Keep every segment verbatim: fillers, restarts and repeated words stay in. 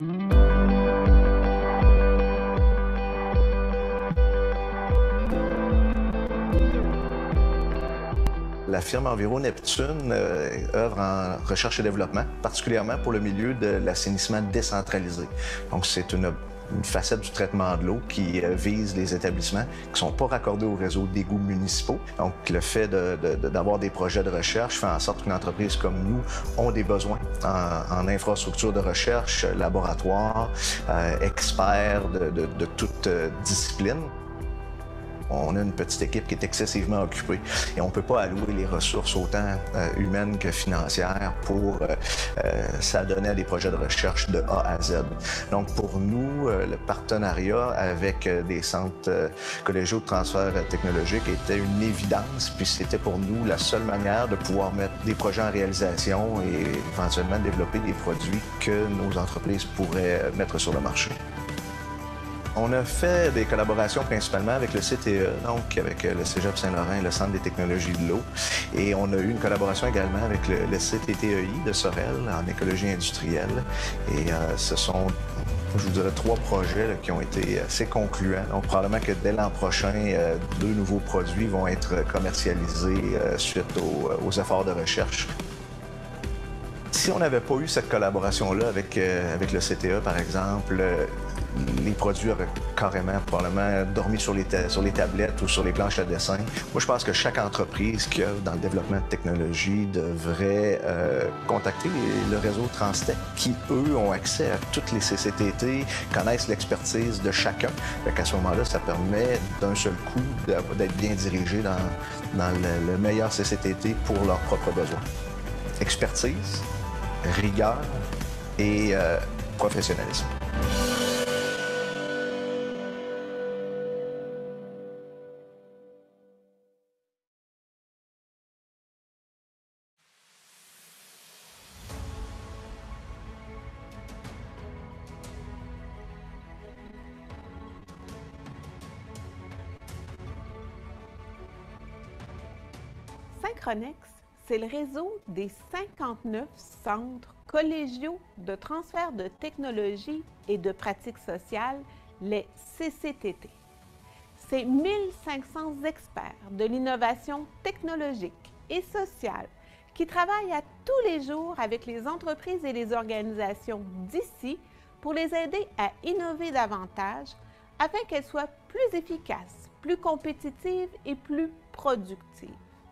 La firme Enviro Neptune euh, œuvre en recherche et développement, particulièrement pour le milieu de l'assainissement décentralisé. Donc, c'est une, une facette du traitement de l'eau qui euh, vise les établissements qui ne sont pas raccordés au réseau d'égouts municipaux. Donc, le fait de, de, d'avoir des projets de recherche fait en sorte qu'une entreprise comme nous ont des besoins en, en infrastructure de recherche, laboratoire, euh, experts de, de, de toute euh, discipline. On a une petite équipe qui est excessivement occupée et on ne peut pas allouer les ressources autant euh, humaines que financières pour euh, euh, s'adonner à des projets de recherche de A à Z. Donc pour nous, euh, le partenariat avec euh, des centres euh, collégiaux de transfert technologique était une évidence, puis c'était pour nous la seule manière de pouvoir mettre des projets en réalisation et éventuellement développer des produits que nos entreprises pourraient mettre sur le marché. On a fait des collaborations principalement avec le C T E, donc avec le Cégep Saint-Laurent et le Centre des technologies de l'eau. Et on a eu une collaboration également avec le, le C T T E I de Sorel en écologie industrielle. Et euh, ce sont, je vous dirais, trois projets là, qui ont été assez concluants. Donc probablement que dès l'an prochain, euh, deux nouveaux produits vont être commercialisés euh, suite aux, aux efforts de recherche. Si on n'avait pas eu cette collaboration-là avec, euh, avec le C T E, par exemple, euh, les produits auraient carrément, probablement, dormi sur les, sur les tablettes ou sur les planches à dessin. Moi, je pense que chaque entreprise qui œuvre dans le développement de technologie devrait euh, contacter le réseau Transtech, qui, eux, ont accès à toutes les C C T T, connaissent l'expertise de chacun. Fait qu'à ce moment-là, ça permet, d'un seul coup, d'être bien dirigé dans, dans le, le meilleur C C T T pour leurs propres besoins. Expertise, rigueur et euh, professionnalisme. Synchronex, c'est le réseau des cinquante-neuf centres collégiaux de transfert de technologies et de pratiques sociales, les C C T T. C'est mille cinq cents experts de l'innovation technologique et sociale qui travaillent à tous les jours avec les entreprises et les organisations d'ici pour les aider à innover davantage afin qu'elles soient plus efficaces, plus compétitives et plus productives.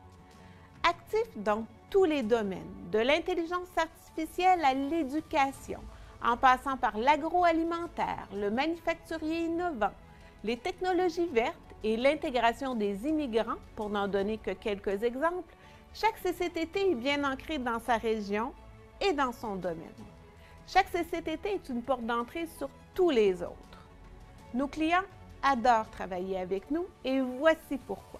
Actifs dans tous les domaines, de l'intelligence artificielle à l'éducation, en passant par l'agroalimentaire, le manufacturier innovant, les technologies vertes et l'intégration des immigrants, pour n'en donner que quelques exemples, chaque C C T T est bien ancré dans sa région et dans son domaine. Chaque C C T T est une porte d'entrée sur tous les autres. Nos clients adorent travailler avec nous et voici pourquoi.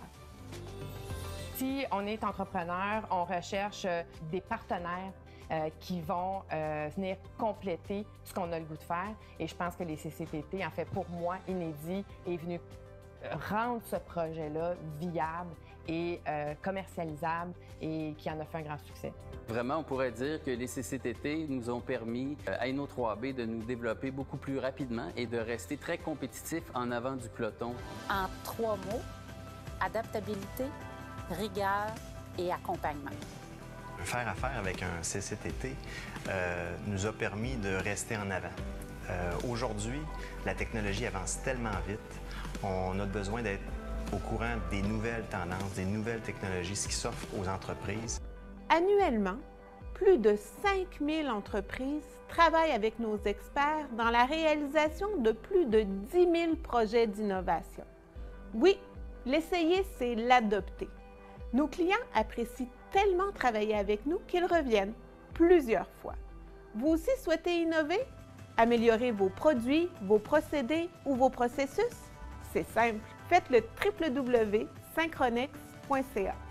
Si on est entrepreneur, on recherche des partenaires euh, qui vont euh, venir compléter ce qu'on a le goût de faire. Et je pense que les C C T T, en fait, pour moi, inédit, est venu rendre ce projet-là viable et euh, commercialisable et qui en a fait un grand succès. Vraiment, on pourrait dire que les C C T T nous ont permis euh, à Inno trois B de nous développer beaucoup plus rapidement et de rester très compétitifs en avant du peloton. En trois mots, adaptabilité, rigueur et accompagnement. Faire affaire avec un C C T T euh, nous a permis de rester en avant. Euh, Aujourd'hui, la technologie avance tellement vite, on a besoin d'être au courant des nouvelles tendances, des nouvelles technologies, ce qui s'offre aux entreprises. Annuellement, plus de cinq mille entreprises travaillent avec nos experts dans la réalisation de plus de dix mille projets d'innovation. Oui, l'essayer, c'est l'adopter. Nos clients apprécient tellement travailler avec nous qu'ils reviennent plusieurs fois. Vous aussi souhaitez innover? Améliorer vos produits, vos procédés ou vos processus? C'est simple, faites le w w w point synchronex point c a.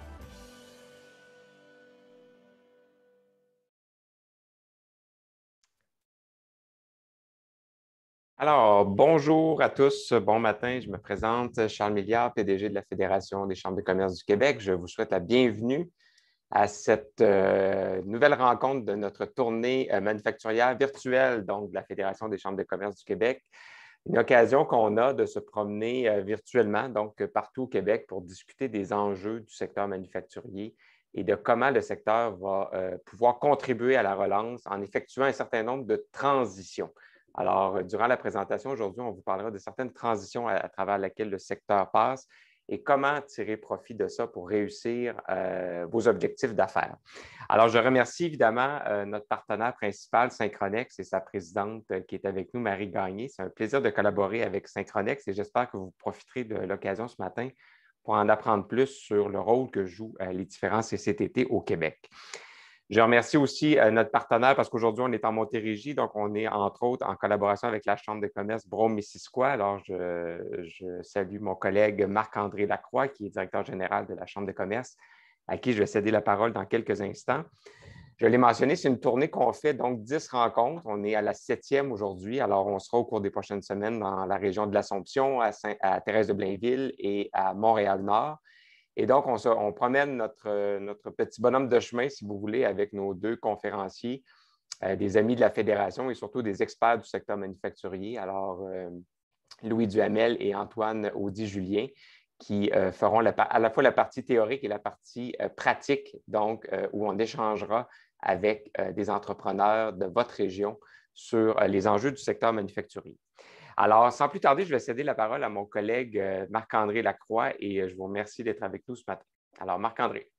Alors, bonjour à tous, bon matin, je me présente, Charles Milliard, P D G de la Fédération des chambres de commerce du Québec. Je vous souhaite la bienvenue à cette euh, nouvelle rencontre de notre tournée euh, manufacturière virtuelle, donc de la Fédération des chambres de commerce du Québec. Une occasion qu'on a de se promener euh, virtuellement, donc euh, partout au Québec, pour discuter des enjeux du secteur manufacturier et de comment le secteur va euh, pouvoir contribuer à la relance en effectuant un certain nombre de transitions. Alors, durant la présentation aujourd'hui, on vous parlera de certaines transitions à, à travers lesquelles le secteur passe et comment tirer profit de ça pour réussir euh, vos objectifs d'affaires. Alors, je remercie évidemment euh, notre partenaire principal, Synchronex, et sa présidente euh, qui est avec nous, Marie Gagné. C'est un plaisir de collaborer avec Synchronex et j'espère que vous profiterez de l'occasion ce matin pour en apprendre plus sur le rôle que jouent euh, les différents C C T T au Québec. Je remercie aussi euh, notre partenaire parce qu'aujourd'hui, on est en Montérégie, donc on est entre autres en collaboration avec la Chambre de commerce Brome-Missisquoi. Alors, je, je salue mon collègue Marc-André Lacroix, qui est directeur général de la Chambre de commerce, à qui je vais céder la parole dans quelques instants. Je l'ai mentionné, c'est une tournée qu'on fait, donc dix rencontres. On est à la septième aujourd'hui. Alors, on sera au cours des prochaines semaines dans la région de l'Assomption, à, Saint, à Thérèse-de-Blainville et à Montréal-Nord. Et donc, on, se, on promène notre, notre petit bonhomme de chemin, si vous voulez, avec nos deux conférenciers, euh, des amis de la Fédération et surtout des experts du secteur manufacturier. Alors, euh, Louis Duhamel et Antoine Audy-Julien, qui euh, feront la, à la fois la partie théorique et la partie euh, pratique, donc euh, où on échangera avec euh, des entrepreneurs de votre région sur euh, les enjeux du secteur manufacturier. Alors, sans plus tarder, je vais céder la parole à mon collègue euh, Marc-André Lacroix et euh, je vous remercie d'être avec nous ce matin. Alors, Marc-André.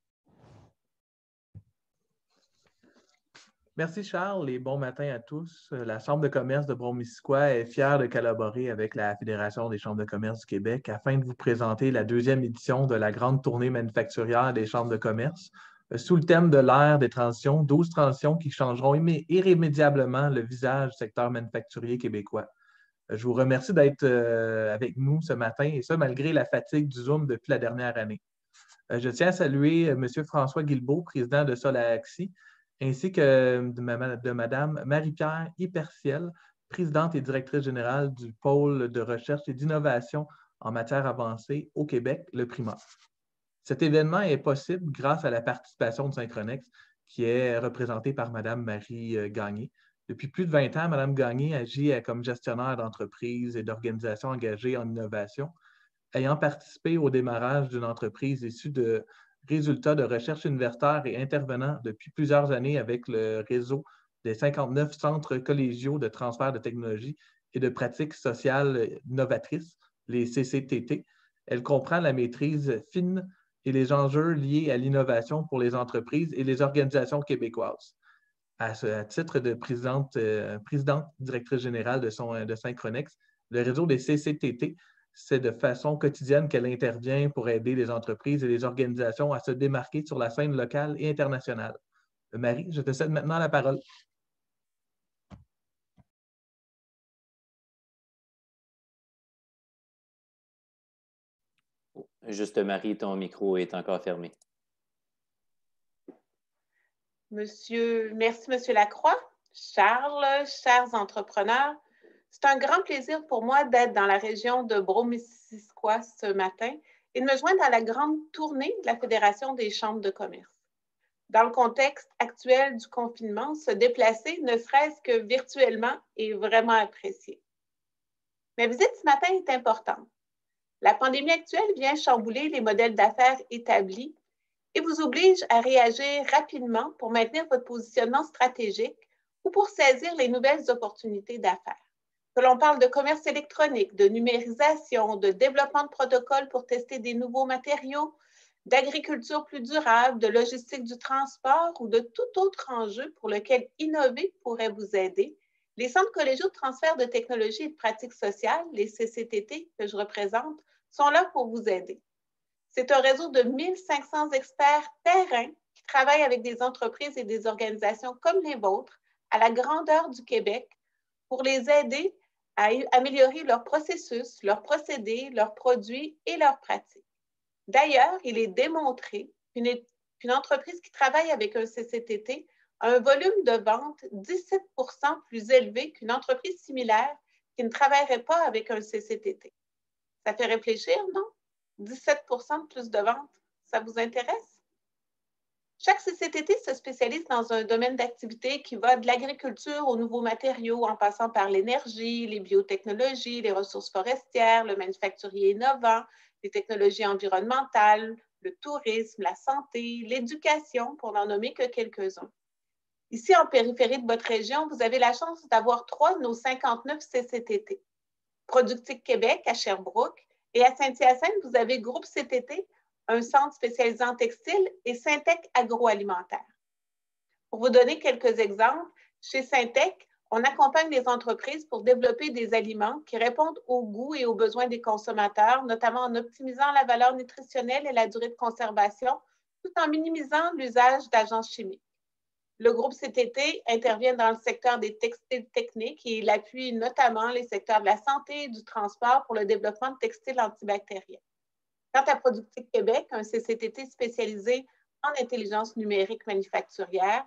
Merci Charles et bon matin à tous. La Chambre de commerce de Brome-Missisquoi est fière de collaborer avec la Fédération des chambres de commerce du Québec afin de vous présenter la deuxième édition de la grande tournée manufacturière des chambres de commerce sous le thème de l'ère des transitions, douze transitions qui changeront irré- irrémédiablement le visage du secteur manufacturier québécois. Je vous remercie d'être euh, avec nous ce matin, et ça, malgré la fatigue du Zoom depuis la dernière année. Euh, je tiens à saluer euh, M. François Guilbeault, président de Solaxi, ainsi que de, ma, de Mme Marie-Pierre Hyperciel, présidente et directrice générale du pôle de recherche et d'innovation en matière avancée au Québec, le Prima. Cet événement est possible grâce à la participation de Synchronex, qui est représentée par Mme Marie Gagné. Depuis plus de vingt ans, Mme Gagné agit comme gestionnaire d'entreprises et d'organisations engagées en innovation, ayant participé au démarrage d'une entreprise issue de résultats de recherche universitaire et intervenant depuis plusieurs années avec le réseau des cinquante-neuf centres collégiaux de transfert de technologies et de pratiques sociales novatrices, les C C T T. Elle comprend la maîtrise fine et les enjeux liés à l'innovation pour les entreprises et les organisations québécoises. À, ce, à titre de présidente, euh, présidente directrice générale de, son, de Synchronex, le réseau des C C T T, c'est de façon quotidienne qu'elle intervient pour aider les entreprises et les organisations à se démarquer sur la scène locale et internationale. Marie, je te cède maintenant la parole. Juste, Marie, ton micro est encore fermé. Monsieur, merci, Monsieur Lacroix. Charles, chers entrepreneurs, c'est un grand plaisir pour moi d'être dans la région de Brome-Missisquoi ce matin et de me joindre à la grande tournée de la Fédération des chambres de commerce. Dans le contexte actuel du confinement, se déplacer, ne serait-ce que virtuellement, est vraiment apprécié. Ma visite ce matin est importante. La pandémie actuelle vient chambouler les modèles d'affaires établis et vous oblige à réagir rapidement pour maintenir votre positionnement stratégique ou pour saisir les nouvelles opportunités d'affaires. Que l'on parle de commerce électronique, de numérisation, de développement de protocoles pour tester des nouveaux matériaux, d'agriculture plus durable, de logistique du transport ou de tout autre enjeu pour lequel innover pourrait vous aider, les centres collégiaux de transfert de technologies et de pratiques sociales, les C C T T que je représente, sont là pour vous aider. C'est un réseau de mille cinq cents experts terrain qui travaillent avec des entreprises et des organisations comme les vôtres à la grandeur du Québec pour les aider à améliorer leurs processus, leurs procédés, leurs produits et leurs pratiques. D'ailleurs, il est démontré qu'une, qu'une entreprise qui travaille avec un C C T T a un volume de vente dix-sept pour cent plus élevé qu'une entreprise similaire qui ne travaillerait pas avec un C C T T. Ça fait réfléchir, non? dix-sept pour cent de plus de ventes, ça vous intéresse? Chaque C C T T se spécialise dans un domaine d'activité qui va de l'agriculture aux nouveaux matériaux, en passant par l'énergie, les biotechnologies, les ressources forestières, le manufacturier innovant, les technologies environnementales, le tourisme, la santé, l'éducation, pour n'en nommer que quelques-uns. Ici, en périphérie de votre région, vous avez la chance d'avoir trois de nos cinquante-neuf C C T T. Productique Québec à Sherbrooke et à Saint-Hyacinthe, vous avez Groupe C T T, un centre spécialisé en textile, et Syntec agroalimentaire. Pour vous donner quelques exemples, chez Syntec, on accompagne les entreprises pour développer des aliments qui répondent aux goûts et aux besoins des consommateurs, notamment en optimisant la valeur nutritionnelle et la durée de conservation, tout en minimisant l'usage d'agents chimiques. Le groupe C T T intervient dans le secteur des textiles techniques et il appuie notamment les secteurs de la santé et du transport pour le développement de textiles antibactériens. Quant à Productique Québec, un C C T T spécialisé en intelligence numérique manufacturière,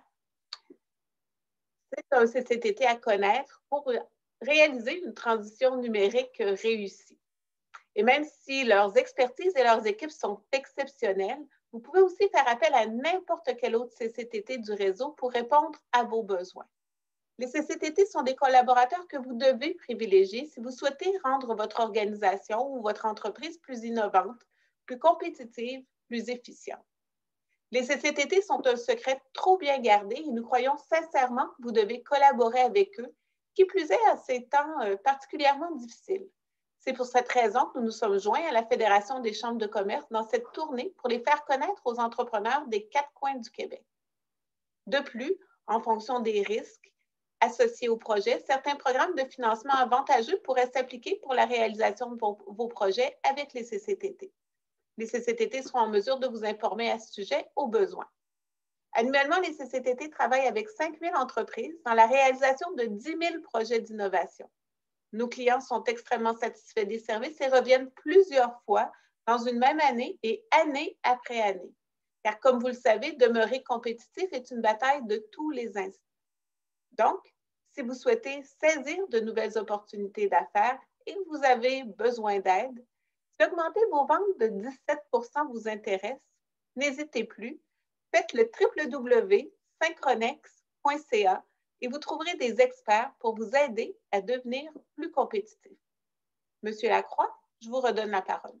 c'est un C C T T à connaître pour réaliser une transition numérique réussie. Et même si leurs expertises et leurs équipes sont exceptionnelles, vous pouvez aussi faire appel à n'importe quel autre C C T T du réseau pour répondre à vos besoins. Les C C T T sont des collaborateurs que vous devez privilégier si vous souhaitez rendre votre organisation ou votre entreprise plus innovante, plus compétitive, plus efficiente. Les C C T T sont un secret trop bien gardé et nous croyons sincèrement que vous devez collaborer avec eux, qui plus est à ces temps euh, particulièrement difficiles. C'est pour cette raison que nous nous sommes joints à la Fédération des chambres de commerce dans cette tournée pour les faire connaître aux entrepreneurs des quatre coins du Québec. De plus, en fonction des risques associés au projet, certains programmes de financement avantageux pourraient s'appliquer pour la réalisation de vos, vos projets avec les C C T T. Les C C T T seront en mesure de vous informer à ce sujet au besoin. Annuellement, les C C T T travaillent avec cinq mille entreprises dans la réalisation de dix mille projets d'innovation. Nos clients sont extrêmement satisfaits des services et reviennent plusieurs fois dans une même année et année après année. Car comme vous le savez, demeurer compétitif est une bataille de tous les instants. Donc, si vous souhaitez saisir de nouvelles opportunités d'affaires et que vous avez besoin d'aide, si augmenter vos ventes de dix-sept pour cent vous intéresse, n'hésitez plus, faites le w w w point synchronex point c a et vous trouverez des experts pour vous aider à devenir plus compétitif. Monsieur Lacroix, je vous redonne la parole.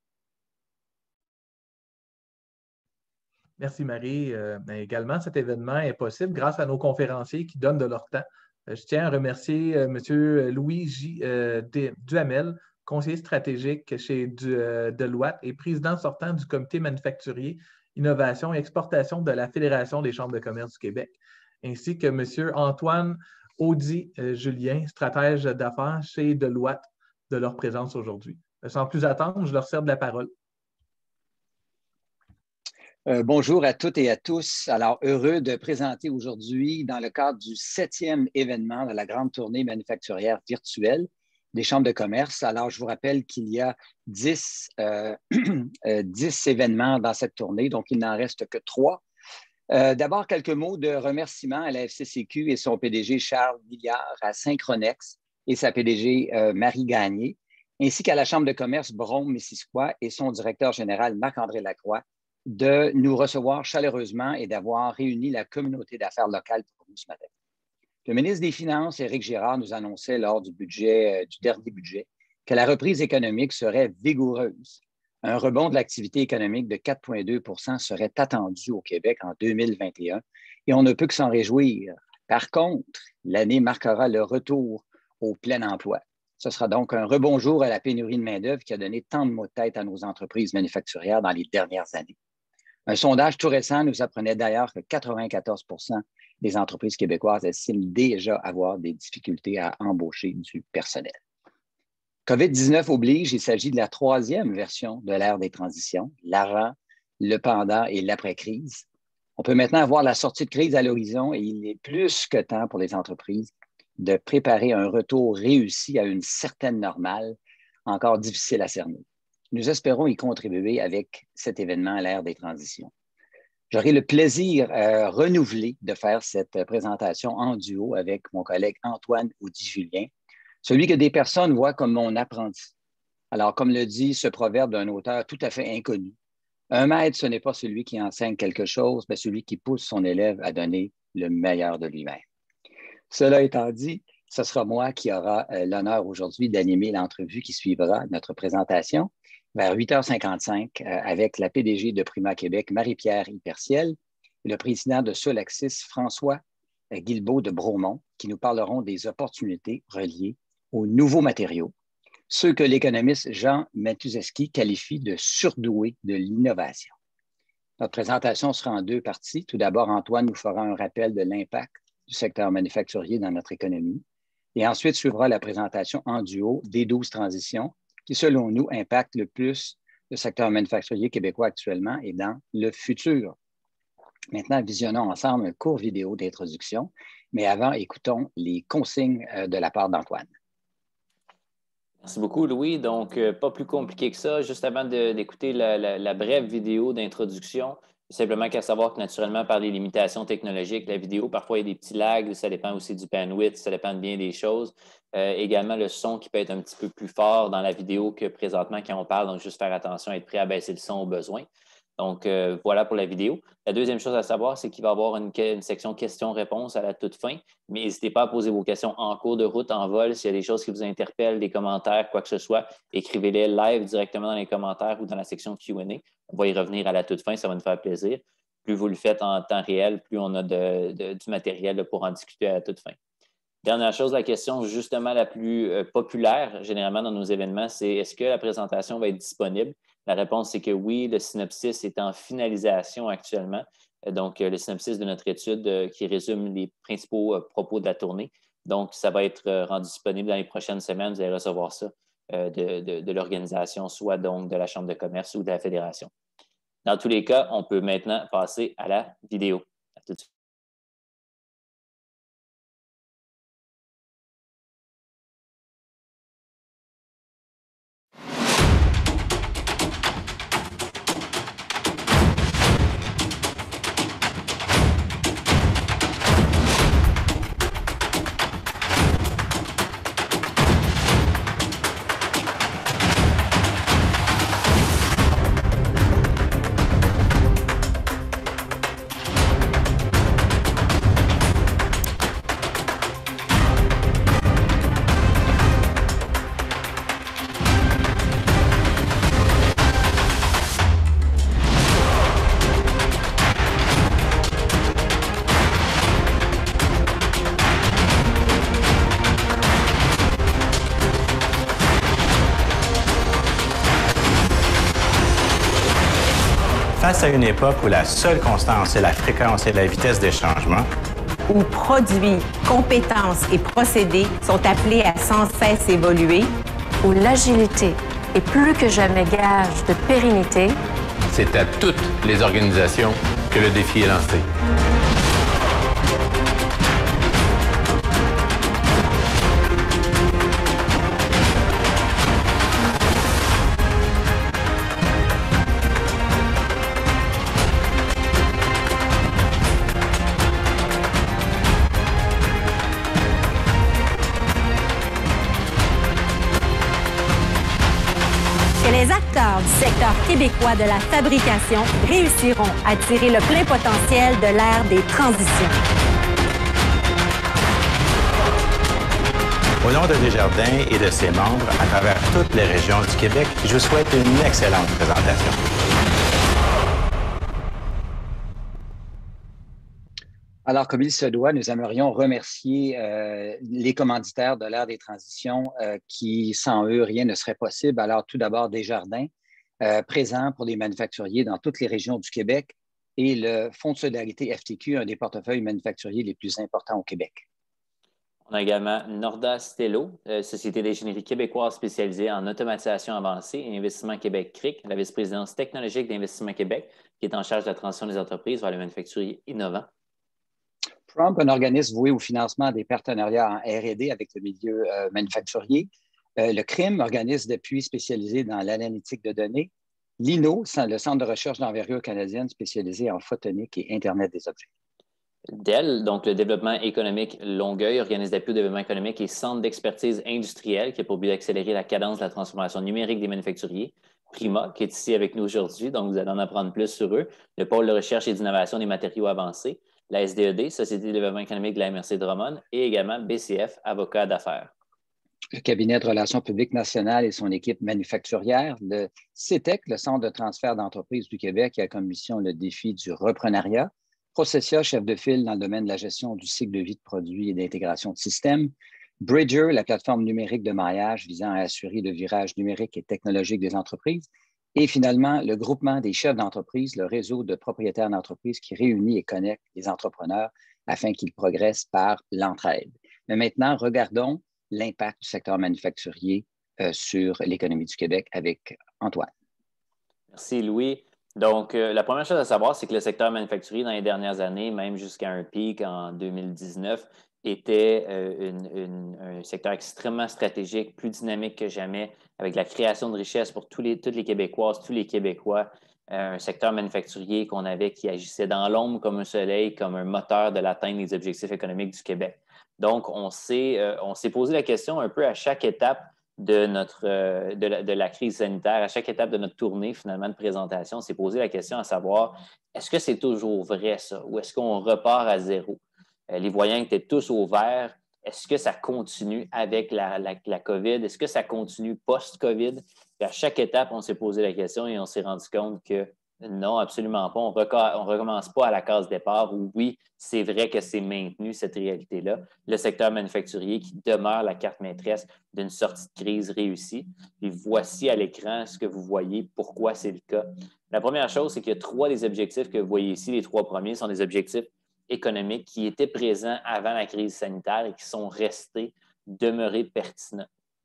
Merci Marie. Euh, également, cet événement est possible grâce à nos conférenciers qui donnent de leur temps. Euh, je tiens à remercier euh, M. Louis J. Euh, Duhamel, conseiller stratégique chez du, euh, Deloitte et président sortant du comité manufacturier, innovation et exportation de la Fédération des chambres de commerce du Québec, ainsi que M. Antoine Audy-Julien, stratège d'affaires chez Deloitte, de leur présence aujourd'hui. Sans plus attendre, je leur cède la parole. Euh, bonjour à toutes et à tous. Alors, heureux de présenter aujourd'hui, dans le cadre du septième événement de la grande tournée manufacturière virtuelle des chambres de commerce. Alors, je vous rappelle qu'il y a dix, euh, dix événements dans cette tournée, donc il n'en reste que trois. Euh, D'abord, quelques mots de remerciement à la F C C Q et son P D G Charles Milliard, à Synchronex et sa P D G euh, Marie Gagné, ainsi qu'à la Chambre de commerce Brome-Missisquoi et son directeur général Marc-André Lacroix, de nous recevoir chaleureusement et d'avoir réuni la communauté d'affaires locale pour nous ce matin. Le ministre des Finances, Éric Girard, nous annonçait lors du, budget, euh, du dernier budget que la reprise économique serait vigoureuse. Un rebond de l'activité économique de quatre virgule deux pour cent serait attendu au Québec en deux mille vingt et un et on ne peut que s'en réjouir. Par contre, l'année marquera le retour au plein emploi. Ce sera donc un rebonjour à la pénurie de main-d'œuvre qui a donné tant de maux de tête à nos entreprises manufacturières dans les dernières années. Un sondage tout récent nous apprenait d'ailleurs que quatre-vingt-quatorze pour cent des entreprises québécoises estiment déjà avoir des difficultés à embaucher du personnel. COVID dix-neuf oblige, il s'agit de la troisième version de l'ère des transitions, l'avant, le pendant et l'après-crise. On peut maintenant voir la sortie de crise à l'horizon et il est plus que temps pour les entreprises de préparer un retour réussi à une certaine normale, encore difficile à cerner. Nous espérons y contribuer avec cet événement à l'ère des transitions. J'aurai le plaisir euh, renouvelé de faire cette présentation en duo avec mon collègue Antoine Audy-Julien, celui que des personnes voient comme mon apprenti. Alors, comme le dit ce proverbe d'un auteur tout à fait inconnu, Un maître, ce n'est pas celui qui enseigne quelque chose, mais celui qui pousse son élève à donner le meilleur de lui-même. Cela étant dit, ce sera moi qui aura euh, l'honneur aujourd'hui d'animer l'entrevue qui suivra notre présentation vers huit heures cinquante-cinq euh, avec la P D G de Prima Québec, Marie-Pierre Hyperciel, et le président de Solaxis, François euh, Guilbeault de Bromont, qui nous parleront des opportunités reliées aux nouveaux matériaux, ceux que l'économiste Jean Matuszewski qualifie de surdoués de l'innovation. Notre présentation sera en deux parties. Tout d'abord, Antoine nous fera un rappel de l'impact du secteur manufacturier dans notre économie. Et ensuite suivra la présentation en duo des douze transitions qui, selon nous, impactent le plus le secteur manufacturier québécois actuellement et dans le futur. Maintenant, visionnons ensemble un court vidéo d'introduction, mais avant, écoutons les consignes de la part d'Antoine. Merci beaucoup, Louis. Donc, euh, pas plus compliqué que ça. Juste avant d'écouter la, la, la brève vidéo d'introduction, simplement qu'à savoir que naturellement, par les limitations technologiques, la vidéo, parfois, il y a des petits lags, ça dépend aussi du bandwidth, ça dépend de bien des choses. Euh, également, le son qui peut être un petit peu plus fort dans la vidéo que présentement quand on parle, donc juste faire attention à être prêt à baisser le son au besoin. Donc, euh, voilà pour la vidéo. La deuxième chose à savoir, c'est qu'il va y avoir une, une section questions-réponses à la toute fin, mais n'hésitez pas à poser vos questions en cours de route, en vol. S'il y a des choses qui vous interpellent, des commentaires, quoi que ce soit, écrivez-les live directement dans les commentaires ou dans la section Q and A. On va y revenir à la toute fin, ça va nous faire plaisir. Plus vous le faites en temps réel, plus on a de, de, du matériel pour en discuter à la toute fin. Dernière chose, la question justement la plus euh, populaire généralement dans nos événements, c'est est-ce que la présentation va être disponible? La réponse, c'est que oui, le synopsis est en finalisation actuellement. Donc, le synopsis de notre étude qui résume les principaux propos de la tournée. Donc, ça va être rendu disponible dans les prochaines semaines. Vous allez recevoir ça de, de, de l'organisation, soit donc de la Chambre de commerce ou de la Fédération. Dans tous les cas, on peut maintenant passer à la vidéo. À tout de suite. Face à une époque où la seule constance est la fréquence et la vitesse des changements, où produits, compétences et procédés sont appelés à sans cesse évoluer, où l'agilité est plus que jamais gage de pérennité, c'est à toutes les organisations que le défi est lancé. Les acteurs du secteur québécois de la fabrication réussiront à tirer le plein potentiel de l'ère des transitions. Au nom de Desjardins et de ses membres à travers toutes les régions du Québec, je vous souhaite une excellente présentation. Alors, comme il se doit, nous aimerions remercier euh, les commanditaires de l'ère des transitions euh, qui, sans eux, rien ne serait possible. Alors, tout d'abord, Desjardins, euh, présents pour les manufacturiers dans toutes les régions du Québec, et le Fonds de solidarité F T Q, un des portefeuilles manufacturiers les plus importants au Québec. On a également Norda Stello, euh, société d'ingénierie québécoise spécialisée en automatisation avancée et investissement Québec C R I C, la vice-présidence technologique d'Investissement Québec, qui est en charge de la transition des entreprises vers le manufacturier innovant. Trump, un organisme voué au financement des partenariats en R et D avec le milieu euh, manufacturier. Euh, le C R I M, organisme d'appui spécialisé dans l'analytique de données. L'I N O, le Centre de recherche d'envergure canadienne spécialisé en photonique et Internet des objets. D E L, donc le développement économique Longueuil, organisme d'appui au développement économique et centre d'expertise industrielle qui a pour but d'accélérer la cadence de la transformation numérique des manufacturiers. Prima, qui est ici avec nous aujourd'hui, donc vous allez en apprendre plus sur eux, le pôle de recherche et d'innovation des matériaux avancés, la S D E D, Société de développement économique de la M R C Drummond, et également B C F, avocat d'affaires. Le cabinet de relations publiques nationales et son équipe manufacturière, le C E T E C, le Centre de transfert d'entreprises du Québec, qui a comme mission le défi du reprenariat. Processia, chef de file dans le domaine de la gestion du cycle de vie de produits et d'intégration de systèmes. Bridger, la plateforme numérique de mariage visant à assurer le virage numérique et technologique des entreprises. Et finalement, le groupement des chefs d'entreprise, le réseau de propriétaires d'entreprises qui réunit et connecte les entrepreneurs afin qu'ils progressent par l'entraide. Mais maintenant, regardons l'impact du secteur manufacturier euh, sur l'économie du Québec avec Antoine. Merci, Louis. Donc, euh, la première chose à savoir, c'est que le secteur manufacturier, dans les dernières années, même jusqu'à un pic en deux mille dix-neuf, était euh, une, une, un secteur extrêmement stratégique, plus dynamique que jamais, avec la création de richesses pour tous les, toutes les Québécoises, tous les Québécois. Euh, un secteur manufacturier qu'on avait qui agissait dans l'ombre comme un soleil, comme un moteur de l'atteinte des objectifs économiques du Québec. Donc, on s'est, euh, on s'est posé la question un peu à chaque étape de, notre, euh, de, la, de la crise sanitaire, à chaque étape de notre tournée, finalement, de présentation, on s'est posé la question à savoir, est-ce que c'est toujours vrai, ça, ou est-ce qu'on repart à zéro? Euh, les voyants étaient tous au vert. Est-ce que ça continue avec la, la, la COVID? Est-ce que ça continue post-COVID? Puis à chaque étape, on s'est posé la question et on s'est rendu compte que non, absolument pas. On ne recommence pas à la case départ où, oui, c'est vrai que c'est maintenu, cette réalité-là. Le secteur manufacturier qui demeure la carte maîtresse d'une sortie de crise réussie. Puis voici à l'écran ce que vous voyez, pourquoi c'est le cas. La première chose, c'est qu'il y a trois des objectifs que vous voyez ici. Les trois premiers sont des objectifs économiques qui étaient présents avant la crise sanitaire et qui sont restés, demeurés pertinents.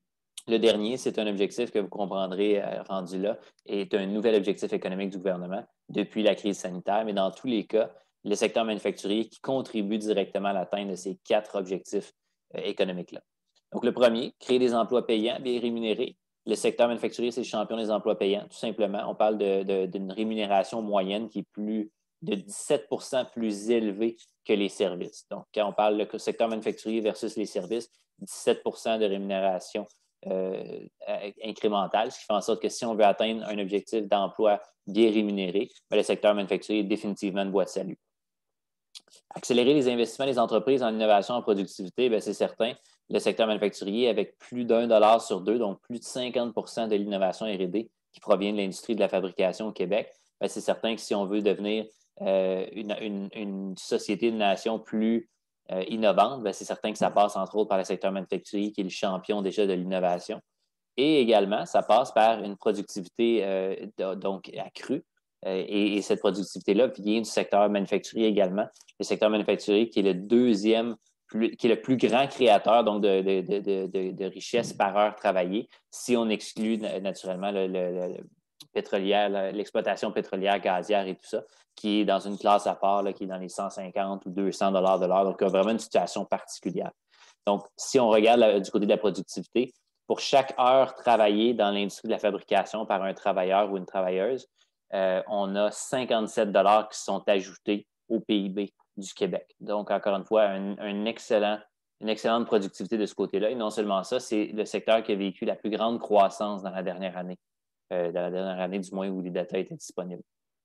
Le dernier, c'est un objectif que vous comprendrez euh, rendu là, est un nouvel objectif économique du gouvernement depuis la crise sanitaire, mais dans tous les cas, le secteur manufacturier qui contribue directement à l'atteinte de ces quatre objectifs euh, économiques-là. Donc, le premier, créer des emplois payants, bien rémunérés. Le secteur manufacturier, c'est le champion des emplois payants, tout simplement. On parle de, de, d'une rémunération moyenne qui est plus de dix-sept pour cent plus élevée que les services. Donc, quand on parle du secteur manufacturier versus les services, dix-sept pour cent de rémunération Euh, incrémentale, ce qui fait en sorte que si on veut atteindre un objectif d'emploi bien rémunéré, bien, le secteur manufacturier est définitivement une voie de salut. Accélérer les investissements des entreprises en innovation et en productivité, bien, c'est certain. Le secteur manufacturier, avec plus d'un dollar sur deux, donc plus de cinquante pour cent de l'innovation R et D qui provient de l'industrie de la fabrication au Québec, bien, c'est certain que si on veut devenir euh, une, une, une société de nation plus Euh, innovante, bien, c'est certain que ça passe entre autres par le secteur manufacturier qui est le champion déjà de l'innovation. Et également, ça passe par une productivité euh, de, donc accrue. Euh, et, et cette productivité-là vient du secteur manufacturier également. Le secteur manufacturier qui est le deuxième, plus, qui est le plus grand créateur donc de, de, de, de, de richesse par heure travaillée, si on exclut naturellement le, le, le pétrolière, l'exploitation pétrolière, gazière et tout ça, qui est dans une classe à part, là, qui est dans les cent cinquante ou deux cents dollars de l'heure, donc il y a vraiment une situation particulière. Donc, si on regarde la, du côté de la productivité, pour chaque heure travaillée dans l'industrie de la fabrication par un travailleur ou une travailleuse, euh, on a cinquante-sept dollars qui sont ajoutés au P I B du Québec. Donc, encore une fois, un, un excellent, une excellente productivité de ce côté-là. Et non seulement ça, c'est le secteur qui a vécu la plus grande croissance dans la dernière année. Euh, dans la dernière année, du moins, où les data étaient disponibles.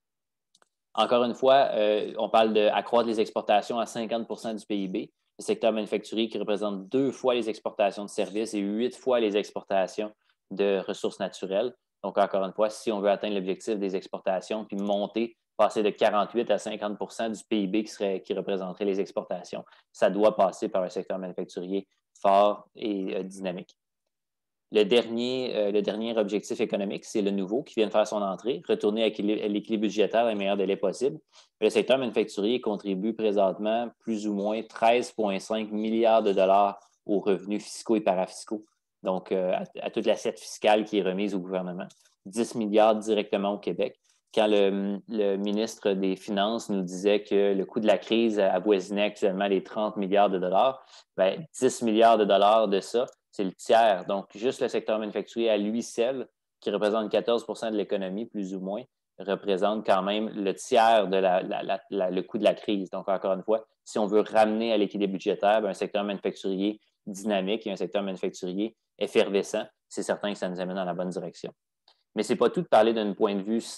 Encore une fois, euh, on parle d'accroître les exportations à cinquante pour cent du P I B. Le secteur manufacturier qui représente deux fois les exportations de services et huit fois les exportations de ressources naturelles. Donc, encore une fois, si on veut atteindre l'objectif des exportations puis monter, passer de quarante-huit à cinquante pour cent du P I B qui, serait, qui représenterait les exportations, ça doit passer par un secteur manufacturier fort et euh, dynamique. Le dernier, euh, le dernier objectif économique, c'est le nouveau qui vient de faire son entrée, retourner à l'équilibre budgétaire dans les meilleurs délais possibles. Le secteur manufacturier contribue présentement plus ou moins treize virgule cinq milliards de dollars aux revenus fiscaux et parafiscaux, donc euh, à, à toute l'assiette fiscale qui est remise au gouvernement. dix milliards directement au Québec. Quand le, le ministre des Finances nous disait que le coût de la crise avoisinait actuellement les trente milliards de dollars, bien, dix milliards de dollars de ça, c'est le tiers. Donc, juste le secteur manufacturier à lui seul, qui représente quatorze pour cent de l'économie, plus ou moins, représente quand même le tiers de la, la, la, la, le coût de la crise. Donc, encore une fois, si on veut ramener à l'équilibre budgétaire, bien, un secteur manufacturier dynamique et un secteur manufacturier effervescent, c'est certain que ça nous amène dans la bonne direction. Mais ce n'est pas tout de parler d'un point de vue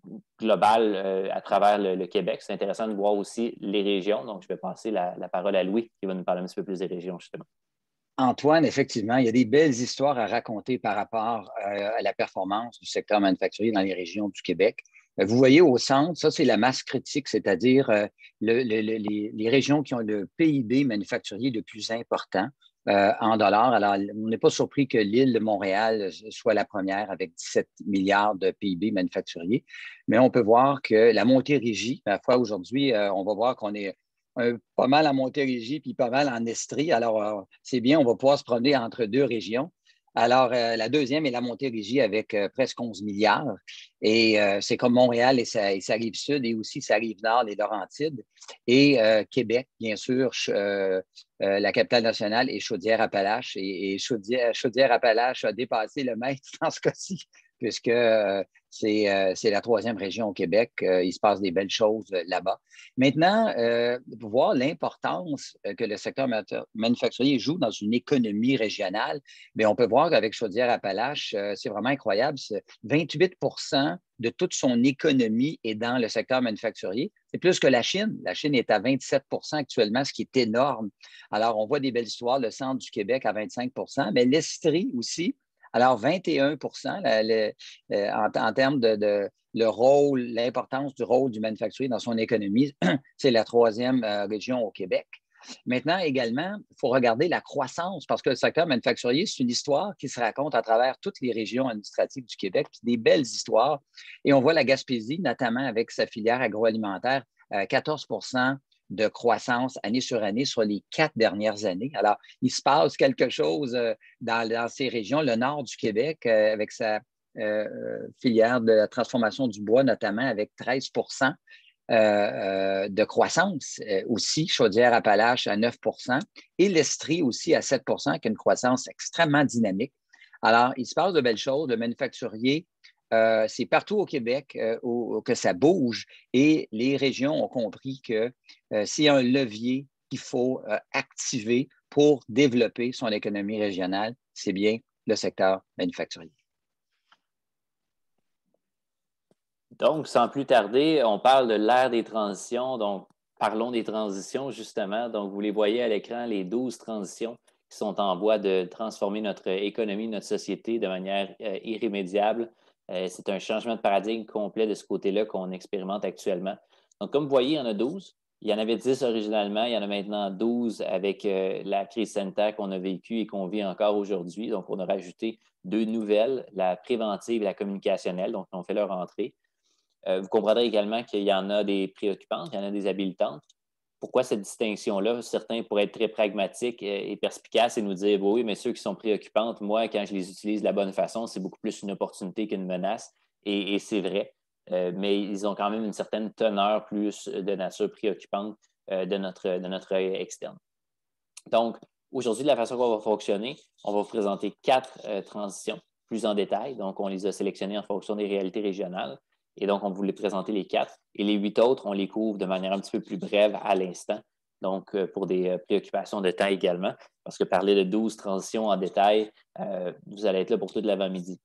global euh, à travers le, le Québec. C'est intéressant de voir aussi les régions. Donc, je vais passer la, la parole à Louis qui va nous parler un petit peu plus des régions, justement. Antoine, effectivement, il y a des belles histoires à raconter par rapport euh, à la performance du secteur manufacturier dans les régions du Québec. Euh, vous voyez au centre, ça, c'est la masse critique, c'est-à-dire euh, le, le, le, les, les régions qui ont le P I B manufacturier le plus important. Euh, en dollars. Alors, on n'est pas surpris que l'île de Montréal soit la première avec dix-sept milliards de P I B manufacturier, mais on peut voir que la Montérégie, ma foi, aujourd'hui, euh, on va voir qu'on est euh, pas mal en Montérégie puis pas mal en Estrie. Alors, euh, c'est bien, on va pouvoir se promener entre deux régions. Alors, euh, la deuxième est la Montérégie avec euh, presque onze milliards. Et euh, c'est comme Montréal et sa, et sa rive sud et aussi sa rive nord, les Laurentides. Et euh, Québec, bien sûr, euh, euh, la capitale nationale est Chaudière-Appalaches. Et, et Chaudière, Chaudière-Appalaches a dépassé le maître dans ce cas-ci, puisque euh, c'est euh, la troisième région au Québec. Euh, il se passe des belles choses euh, là-bas. Maintenant, euh, pour voir l'importance que le secteur manufacturier joue dans une économie régionale, bien, on peut voir qu'avec Chaudière-Appalaches, euh, c'est vraiment incroyable. vingt-huit pour cent de toute son économie est dans le secteur manufacturier. C'est plus que la Chine. La Chine est à vingt-sept pour cent actuellement, ce qui est énorme. Alors, on voit des belles histoires. Le centre du Québec à vingt-cinq pour cent, mais l'Estrie aussi. Alors, vingt et un pour cent le, le, le, en, en termes de, de le rôle, l'importance du rôle du manufacturier dans son économie, c'est la troisième euh, région au Québec. Maintenant, également, il faut regarder la croissance parce que le secteur manufacturier, c'est une histoire qui se raconte à travers toutes les régions administratives du Québec, puis des belles histoires. Et on voit la Gaspésie, notamment avec sa filière agroalimentaire, euh, quatorze pour cent de croissance année sur année sur les quatre dernières années. Alors, il se passe quelque chose euh, dans, dans ces régions, le nord du Québec, euh, avec sa euh, filière de la transformation du bois, notamment avec treize pour cent. Euh, euh, de croissance euh, aussi, Chaudière-Appalaches à neuf pour cent et l'Estrie aussi à sept pour cent, qui a une croissance extrêmement dynamique. Alors, il se passe de belles choses. Le manufacturier, euh, c'est partout au Québec euh, où, que ça bouge et les régions ont compris que euh, c'est un levier qu'il faut euh, activer pour développer son économie régionale. C'est bien le secteur manufacturier. Donc, sans plus tarder, on parle de l'ère des transitions. Donc, parlons des transitions, justement. Donc, vous les voyez à l'écran, les douze transitions qui sont en voie de transformer notre économie, notre société de manière euh, irrémédiable. Euh, c'est un changement de paradigme complet de ce côté-là qu'on expérimente actuellement. Donc, comme vous voyez, il y en a douze. Il y en avait dix originalement. Il y en a maintenant douze avec euh, la crise sanitaire qu'on a vécue et qu'on vit encore aujourd'hui. Donc, on a rajouté deux nouvelles, la préventive et la communicationnelle. Donc, on fait leur entrée. Euh, vous comprendrez également qu'il y en a des préoccupantes, il y en a des habilitantes. Pourquoi cette distinction-là? Certains pourraient être très pragmatiques et perspicaces et nous dire, oui, mais ceux qui sont préoccupantes, moi, quand je les utilise de la bonne façon, c'est beaucoup plus une opportunité qu'une menace. Et, et c'est vrai, euh, mais ils ont quand même une certaine teneur plus de nature préoccupante euh, de notre, de notre œil externe. Donc, aujourd'hui, de la façon qu'on va fonctionner, on va vous présenter quatre euh, transitions plus en détail. Donc, on les a sélectionnées en fonction des réalités régionales. Et donc, on voulait présenter les quatre. Et les huit autres, on les couvre de manière un petit peu plus brève à l'instant. Donc, euh, pour des euh, préoccupations de temps également. Parce que parler de douze transitions en détail, euh, vous allez être là pour toute l'avant-midi.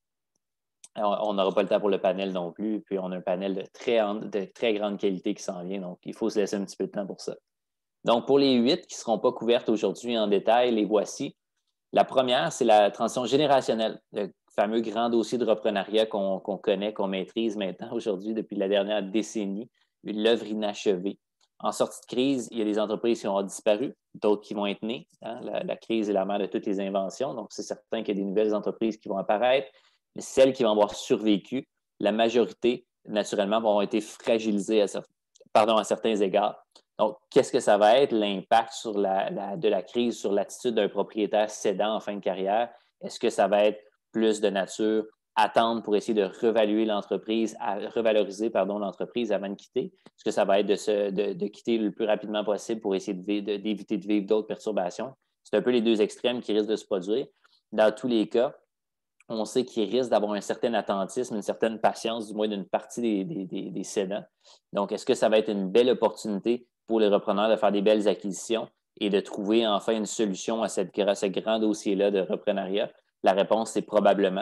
On n'aura pas le temps pour le panel non plus. Puis, on a un panel de très, de très grande qualité qui s'en vient. Donc, il faut se laisser un petit peu de temps pour ça. Donc, pour les huit qui ne seront pas couvertes aujourd'hui en détail, les voici. La première, c'est la transition générationnelle. Le fameux grand dossier de reprenariat qu'on qu'on connaît, qu'on maîtrise maintenant aujourd'hui depuis la dernière décennie, l'œuvre inachevée. En sortie de crise, il y a des entreprises qui ont disparu, d'autres qui vont être nées. Hein? La, la crise est la mère de toutes les inventions, donc c'est certain qu'il y a des nouvelles entreprises qui vont apparaître, mais celles qui vont avoir survécu, la majorité, naturellement, vont avoir été fragilisées à, pardon, à certains égards. Donc, qu'est-ce que ça va être l'impact sur la, la, de la crise sur l'attitude d'un propriétaire cédant en fin de carrière? Est-ce que ça va être plus de nature attendre pour essayer de revaluer l'entreprise, à revaloriser pardon, l'entreprise avant de quitter? Est-ce que ça va être de, se, de, de quitter le plus rapidement possible pour essayer d'éviter de, de, de vivre d'autres perturbations? C'est un peu les deux extrêmes qui risquent de se produire. Dans tous les cas, on sait qu'il risque d'avoir un certain attentisme, une certaine patience, du moins d'une partie des, des, des, des cédants. Donc, est-ce que ça va être une belle opportunité pour les repreneurs de faire des belles acquisitions et de trouver enfin une solution à, cette, à ce grand dossier-là de reprenariat? La réponse, c'est probablement.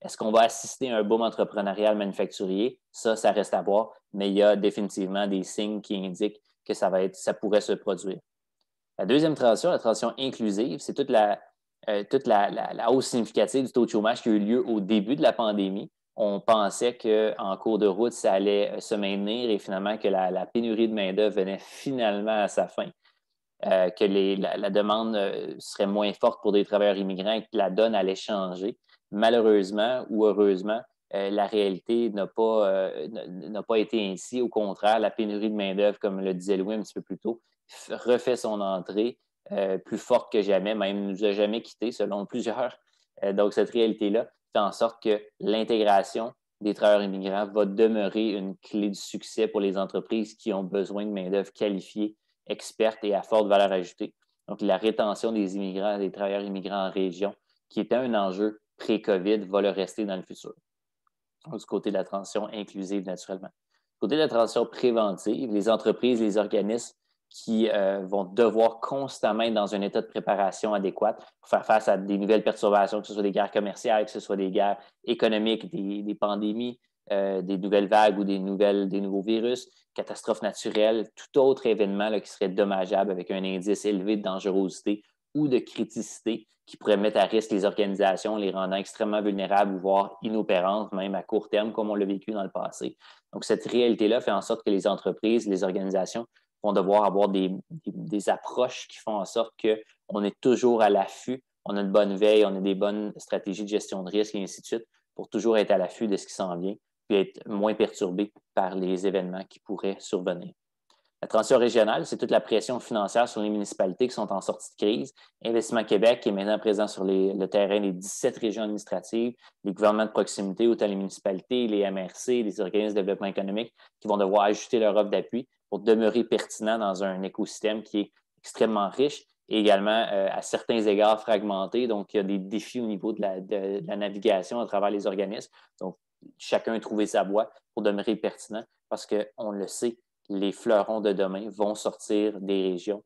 Est-ce qu'on va assister à un boom entrepreneurial manufacturier? Ça, ça reste à voir, mais il y a définitivement des signes qui indiquent que ça, va être, ça pourrait se produire. La deuxième transition, la transition inclusive, c'est toute la, euh, toute la, la, la hausse significative du taux de chômage qui a eu lieu au début de la pandémie. On pensait qu'en cours de route, ça allait se maintenir et finalement que la, la pénurie de main-d'œuvre venait finalement à sa fin. Euh, que les, la, la demande euh, serait moins forte pour des travailleurs immigrants et que la donne allait changer. Malheureusement ou heureusement, euh, la réalité n'a pas, euh, n'a pas été ainsi. Au contraire, la pénurie de main-d'œuvre, comme le disait Louis un petit peu plus tôt, refait son entrée euh, plus forte que jamais, même ne nous a jamais quittés selon plusieurs. Euh, donc, cette réalité-là fait en sorte que l'intégration des travailleurs immigrants va demeurer une clé de succès pour les entreprises qui ont besoin de main-d'œuvre qualifiée, experte et à forte valeur ajoutée. Donc, la rétention des immigrants, des travailleurs immigrants en région, qui était un enjeu pré-COVID, va le rester dans le futur. Donc, du côté de la transition inclusive, naturellement. Du côté de la transition préventive, les entreprises, les organismes qui euh, vont devoir constamment être dans un état de préparation adéquat pour faire face à des nouvelles perturbations, que ce soit des guerres commerciales, que ce soit des guerres économiques, des, des pandémies, Euh, des nouvelles vagues ou des, nouvelles, des nouveaux virus, catastrophes naturelles, tout autre événement là, qui serait dommageable avec un indice élevé de dangerosité ou de criticité qui pourrait mettre à risque les organisations, les rendant extrêmement vulnérables, voire inopérantes, même à court terme, comme on l'a vécu dans le passé. Donc, cette réalité-là fait en sorte que les entreprises, les organisations vont devoir avoir des, des, des approches qui font en sorte qu'on est toujours à l'affût, on a une bonne veille, on a des bonnes stratégies de gestion de risque et ainsi de suite pour toujours être à l'affût de ce qui s'en vient puis être moins perturbé par les événements qui pourraient survenir. La transition régionale, c'est toute la pression financière sur les municipalités qui sont en sortie de crise. Investissement Québec qui est maintenant présent sur les, le terrain des dix-sept régions administratives, les gouvernements de proximité, autant les municipalités, les M R C, les organismes de développement économique qui vont devoir ajuster leur offre d'appui pour demeurer pertinents dans un écosystème qui est extrêmement riche et également euh, à certains égards fragmenté. Donc, il y a des défis au niveau de la, de, de la navigation à travers les organismes. Donc, chacun a trouvé sa voie pour demeurer pertinent parce qu'on le sait, les fleurons de demain vont sortir des régions.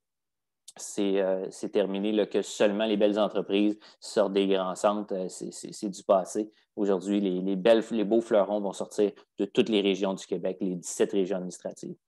C'est euh, terminé là, que seulement les belles entreprises sortent des grands centres. Euh, c'est du passé. Aujourd'hui, les, les, belles, les beaux fleurons vont sortir de toutes les régions du Québec, les dix-sept régions administratives.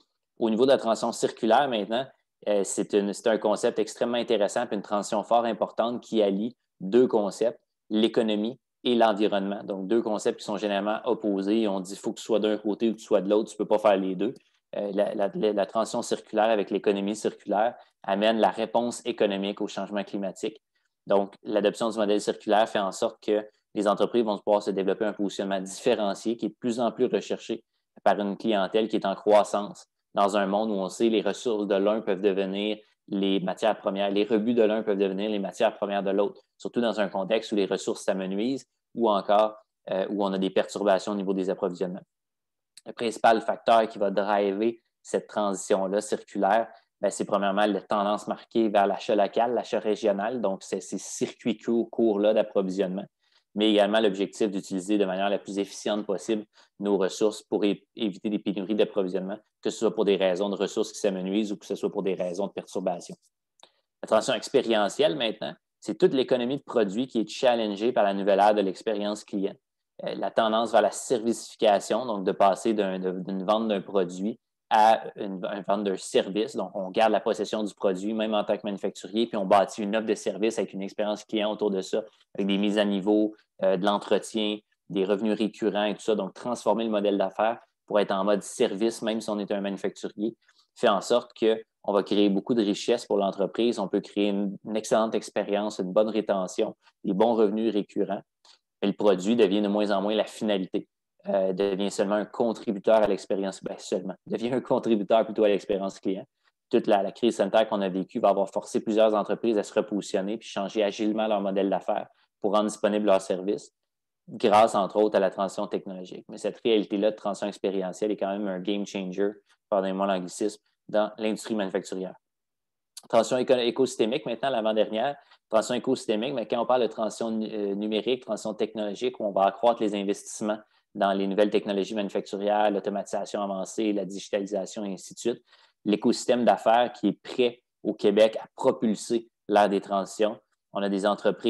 Au niveau de la transition circulaire maintenant, euh, c'est un concept extrêmement intéressant et une transition fort importante qui allie deux concepts, l'économie et l'environnement. Donc, deux concepts qui sont généralement opposés. On dit qu'il faut que tu sois d'un côté ou que tu sois de l'autre. Tu ne peux pas faire les deux. Euh, la, la, la transition circulaire avec l'économie circulaire amène la réponse économique au changement climatique. Donc, l'adoption du modèle circulaire fait en sorte que les entreprises vont pouvoir se développer un positionnement différencié qui est de plus en plus recherché par une clientèle qui est en croissance dans un monde où on sait les ressources de l'un peuvent devenir les matières premières, les rebuts de l'un peuvent devenir les matières premières de l'autre, surtout dans un contexte où les ressources s'amenuisent ou encore euh, où on a des perturbations au niveau des approvisionnements. Le principal facteur qui va driver cette transition-là circulaire, c'est premièrement la tendance marquée vers l'achat local, l'achat régional, donc c'est ces circuits courts-là d'approvisionnement, mais également l'objectif d'utiliser de manière la plus efficiente possible nos ressources pour é éviter des pénuries d'approvisionnement, que ce soit pour des raisons de ressources qui s'amenuisent ou que ce soit pour des raisons de perturbation. La transition expérientielle maintenant, c'est toute l'économie de produits qui est challengée par la nouvelle ère de l'expérience client. Euh, la tendance vers la servicification, donc de passer d'une vente d'un produit à une, une vente d'un service. Donc, on garde la possession du produit, même en tant que manufacturier, puis on bâtit une offre de service avec une expérience client autour de ça, avec des mises à niveau, euh, de l'entretien, des revenus récurrents et tout ça. Donc, transformer le modèle d'affaires pour être en mode service, même si on est un manufacturier, fait en sorte qu'on va créer beaucoup de richesses pour l'entreprise. On peut créer une, une excellente expérience, une bonne rétention, des bons revenus récurrents. Mais le produit devient de moins en moins la finalité. Euh, devient seulement un contributeur à l'expérience, bien seulement, devient un contributeur plutôt à l'expérience client. Toute la, la crise sanitaire qu'on a vécue va avoir forcé plusieurs entreprises à se repositionner puis changer agilement leur modèle d'affaires pour rendre disponible leurs services, grâce, entre autres, à la transition technologique. Mais cette réalité-là de transition expérientielle est quand même un game changer, pardonnez-moi l'anglicisme, dans l'industrie manufacturière. Transition éco écosystémique, maintenant, l'avant-dernière. Transition écosystémique, mais quand on parle de transition numérique, transition technologique, où on va accroître les investissements dans les nouvelles technologies manufacturières, l'automatisation avancée, la digitalisation et ainsi de suite. L'écosystème d'affaires qui est prêt au Québec à propulser l'ère des transitions. On a des entreprises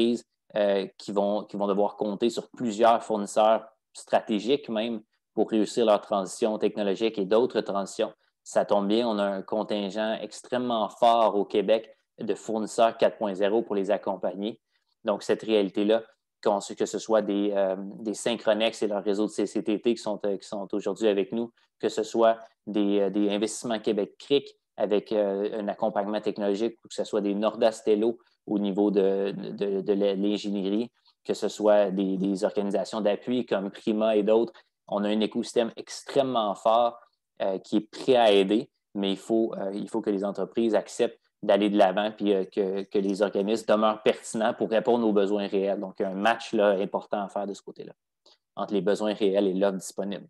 euh, qui, vont, qui vont devoir compter sur plusieurs fournisseurs stratégiques même pour réussir leur transition technologique et d'autres transitions. Ça tombe bien, on a un contingent extrêmement fort au Québec de fournisseurs quatre point zéro pour les accompagner. Donc, cette réalité-là, que ce soit des, euh, des Synchronex et leur réseau de C C T T qui sont, euh, qui sont aujourd'hui avec nous, que ce soit des, euh, des investissements Québec Cric avec euh, un accompagnement technologique, ou que ce soit des Nordastello au niveau de, de, de l'ingénierie, que ce soit des, des organisations d'appui comme Prima et d'autres. On a un écosystème extrêmement fort euh, qui est prêt à aider, mais il faut, euh, il faut que les entreprises acceptent d'aller de l'avant puis euh, que, que les organismes demeurent pertinents pour répondre aux besoins réels. Donc, il y a un match là, important à faire de ce côté-là, entre les besoins réels et l'offre disponible.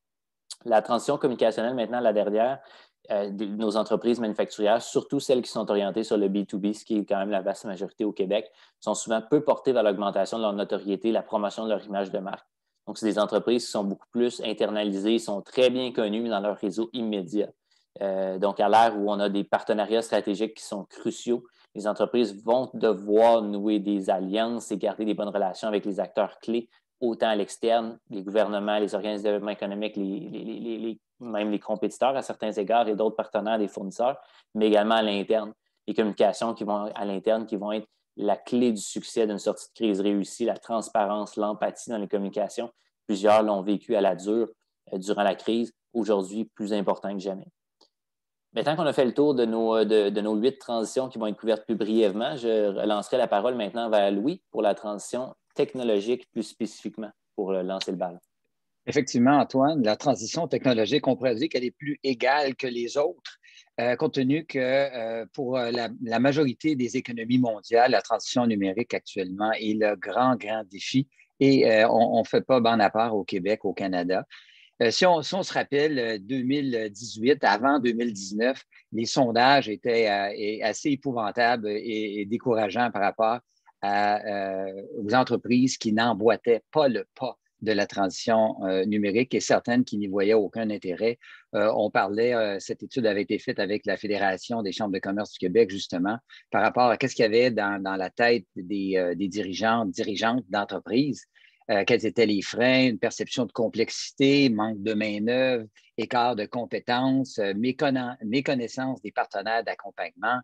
La transition communicationnelle, maintenant, la dernière, euh, de nos entreprises manufacturières, surtout celles qui sont orientées sur le B deux B, ce qui est quand même la vaste majorité au Québec, sont souvent peu portées vers l'augmentation de leur notoriété, la promotion de leur image de marque. Donc, c'est des entreprises qui sont beaucoup plus internalisées, sont très bien connues dans leur réseau immédiat. Euh, donc, à l'ère où on a des partenariats stratégiques qui sont cruciaux, les entreprises vont devoir nouer des alliances et garder des bonnes relations avec les acteurs clés, autant à l'externe, les gouvernements, les organismes de développement économique, les, les, les, les, même les compétiteurs à certains égards et d'autres partenaires des fournisseurs, mais également à l'interne. Les communications qui vont à l'interne qui vont être la clé du succès d'une sortie de crise réussie, la transparence, l'empathie dans les communications. Plusieurs l'ont vécu à la dure euh, durant la crise, aujourd'hui plus important que jamais. Maintenant qu'on a fait le tour de nos, de, de nos huit transitions qui vont être couvertes plus brièvement, je relancerai la parole maintenant vers Louis pour la transition technologique plus spécifiquement, pour lancer le bal. Effectivement, Antoine, la transition technologique, on pourrait dire qu'elle est plus égale que les autres, euh, compte tenu que euh, pour la, la majorité des économies mondiales, la transition numérique actuellement est le grand, grand défi et euh, on ne fait pas bande à part au Québec, au Canada. Euh, si, on, si on se rappelle deux mille dix-huit, avant deux mille dix-neuf, les sondages étaient euh, assez épouvantables et, et décourageants par rapport à, euh, aux entreprises qui n'emboîtaient pas le pas de la transition euh, numérique et certaines qui n'y voyaient aucun intérêt. Euh, on parlait, euh, cette étude avait été faite avec la Fédération des chambres de commerce du Québec, justement, par rapport à ce qu'il y avait dans, dans la tête des, euh, des dirigeants, dirigeantes d'entreprises. Euh, quels étaient les freins, une perception de complexité, manque de main-d'œuvre, écart de compétences, euh, méconna- méconnaissance des partenaires d'accompagnement,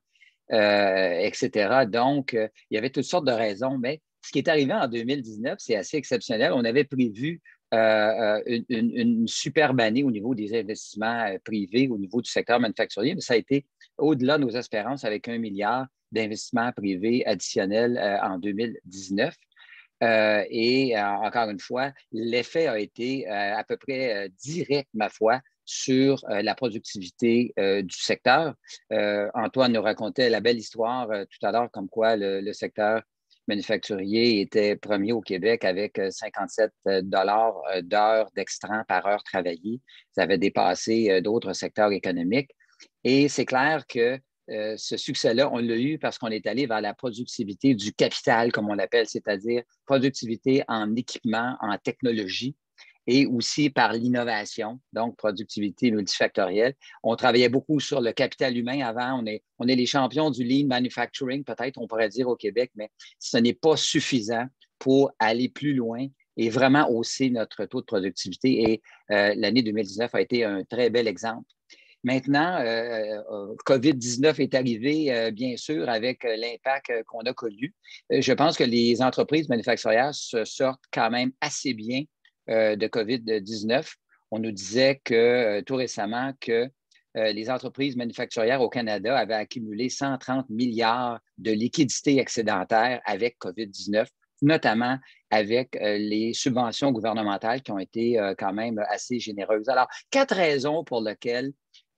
euh, et cetera. Donc, euh, il y avait toutes sortes de raisons, mais ce qui est arrivé en deux mille dix-neuf, c'est assez exceptionnel. On avait prévu euh, une, une, une superbe année au niveau des investissements privés, au niveau du secteur manufacturier, mais ça a été au-delà de nos espérances avec un milliard d'investissements privés additionnels euh, en deux mille dix-neuf. Euh, et euh, encore une fois, l'effet a été euh, à peu près euh, direct, ma foi, sur euh, la productivité euh, du secteur. Euh, Antoine nous racontait la belle histoire euh, tout à l'heure, comme quoi le, le secteur manufacturier était premier au Québec avec cinquante-sept dollars d'heure d'extrant par heure travaillée. Ça avait dépassé euh, d'autres secteurs économiques. Et c'est clair que Euh, ce succès-là, on l'a eu parce qu'on est allé vers la productivité du capital, comme on l'appelle, c'est-à-dire productivité en équipement, en technologie et aussi par l'innovation, donc productivité multifactorielle. On travaillait beaucoup sur le capital humain avant. On est, on est les champions du lean manufacturing, peut-être, on pourrait dire au Québec, mais ce n'est pas suffisant pour aller plus loin et vraiment hausser notre taux de productivité. Et euh, l'année deux mille dix-neuf a été un très bel exemple. Maintenant, euh, COVID dix-neuf est arrivé, euh, bien sûr, avec euh, l'impact euh, qu'on a connu. Euh, je pense que les entreprises manufacturières se sortent quand même assez bien euh, de COVID dix-neuf. On nous disait que euh, tout récemment que euh, les entreprises manufacturières au Canada avaient accumulé cent trente milliards de liquidités excédentaires avec COVID dix-neuf, notamment avec euh, les subventions gouvernementales qui ont été euh, quand même assez généreuses. Alors, quatre raisons pour lesquelles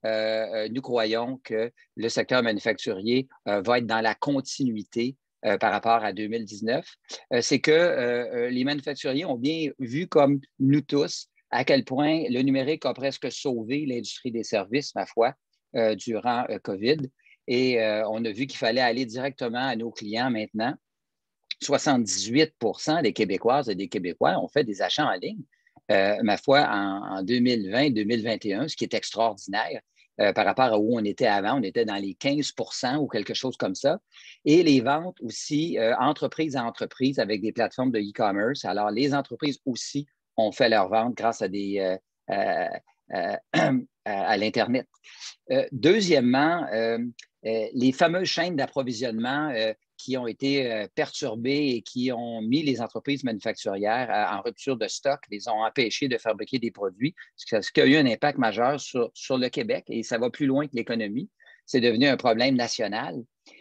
Euh, nous croyons que le secteur manufacturier euh, va être dans la continuité euh, par rapport à deux mille dix-neuf. Euh, c'est que euh, les manufacturiers ont bien vu, comme nous tous, à quel point le numérique a presque sauvé l'industrie des services, ma foi, euh, durant euh, COVID. Et euh, on a vu qu'il fallait aller directement à nos clients maintenant. soixante-dix-huit pour cent des Québécoises et des Québécois ont fait des achats en ligne. Euh, ma foi, en, en deux mille vingt deux mille vingt et un, ce qui est extraordinaire. euh, par rapport à où on était avant. On était dans les quinze pour cent ou quelque chose comme ça. Et les ventes aussi, euh, entreprise à entreprise avec des plateformes de e-commerce. Alors, les entreprises aussi ont fait leurs ventes grâce à des... Euh, euh, euh, à l'Internet. Euh, deuxièmement, euh, euh, les fameuses chaînes d'approvisionnement euh, qui ont été euh, perturbées et qui ont mis les entreprises manufacturières à, en rupture de stock, les ont empêchées de fabriquer des produits, ce qui a eu un impact majeur sur, sur le Québec et ça va plus loin que l'économie. C'est devenu un problème national.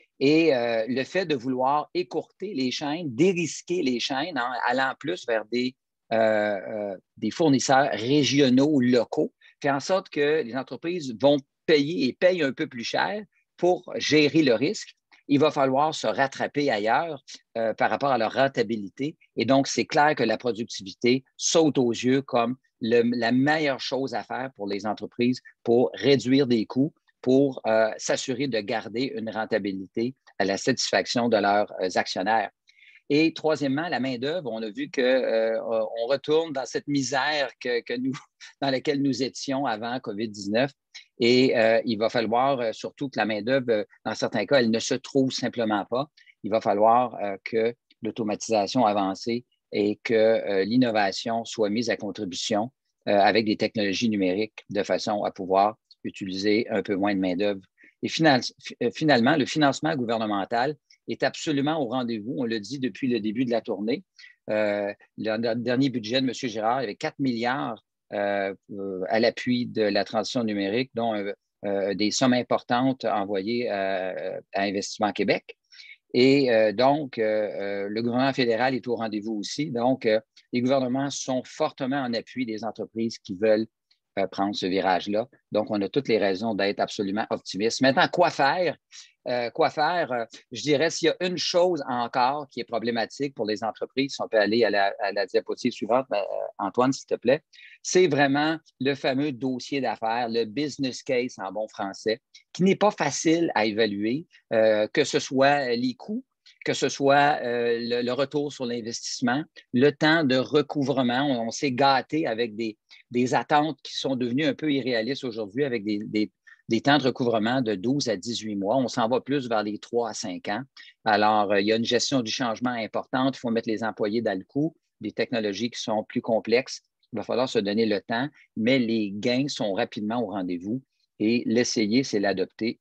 Et euh, le fait de vouloir écourter les chaînes, dérisquer les chaînes en allant plus vers des, euh, euh, des fournisseurs régionaux ou locaux, fait en sorte que les entreprises vont payer et payent un peu plus cher pour gérer le risque. Il va falloir se rattraper ailleurs euh, par rapport à leur rentabilité. Et donc, c'est clair que la productivité saute aux yeux comme le, la meilleure chose à faire pour les entreprises pour réduire des coûts, pour euh, s'assurer de garder une rentabilité à la satisfaction de leurs euh, actionnaires. Et troisièmement, la main-d'œuvre, on a vu qu'on euh, retourne dans cette misère que, que nous, dans laquelle nous étions avant COVID dix-neuf. Et euh, il va falloir euh, surtout que la main-d'œuvre, euh, dans certains cas, elle ne se trouve simplement pas. Il va falloir euh, que l'automatisation avance et que euh, l'innovation soit mise à contribution euh, avec des technologies numériques de façon à pouvoir utiliser un peu moins de main-d'œuvre. Et final, finalement, le financement gouvernemental est absolument au rendez-vous. On le dit depuis le début de la tournée. Euh, le dernier budget de M. Girard, il y avait quatre milliards euh, à l'appui de la transition numérique, dont euh, euh, des sommes importantes envoyées euh, à Investissement Québec. Et euh, donc, euh, le gouvernement fédéral est au rendez-vous aussi. Donc, euh, les gouvernements sont fortement en appui des entreprises qui veulent euh, prendre ce virage-là. Donc, on a toutes les raisons d'être absolument optimistes. Maintenant, quoi faire? Euh, quoi faire? Euh, je dirais, s'il y a une chose encore qui est problématique pour les entreprises, si on peut aller à la, à la diapositive suivante, euh, Antoine, s'il te plaît, c'est vraiment le fameux dossier d'affaires, le business case en bon français, qui n'est pas facile à évaluer, euh, que ce soit les coûts, que ce soit euh, le, le retour sur l'investissement, le temps de recouvrement. On, on s'est gâté avec des, des attentes qui sont devenues un peu irréalistes aujourd'hui avec des, des des temps de recouvrement de douze à dix-huit mois. On s'en va plus vers les trois à cinq ans. Alors, euh, il y a une gestion du changement importante. Il faut mettre les employés dans le coup. Des technologies qui sont plus complexes. Il va falloir se donner le temps, mais les gains sont rapidement au rendez-vous. Et l'essayer, c'est l'adopter.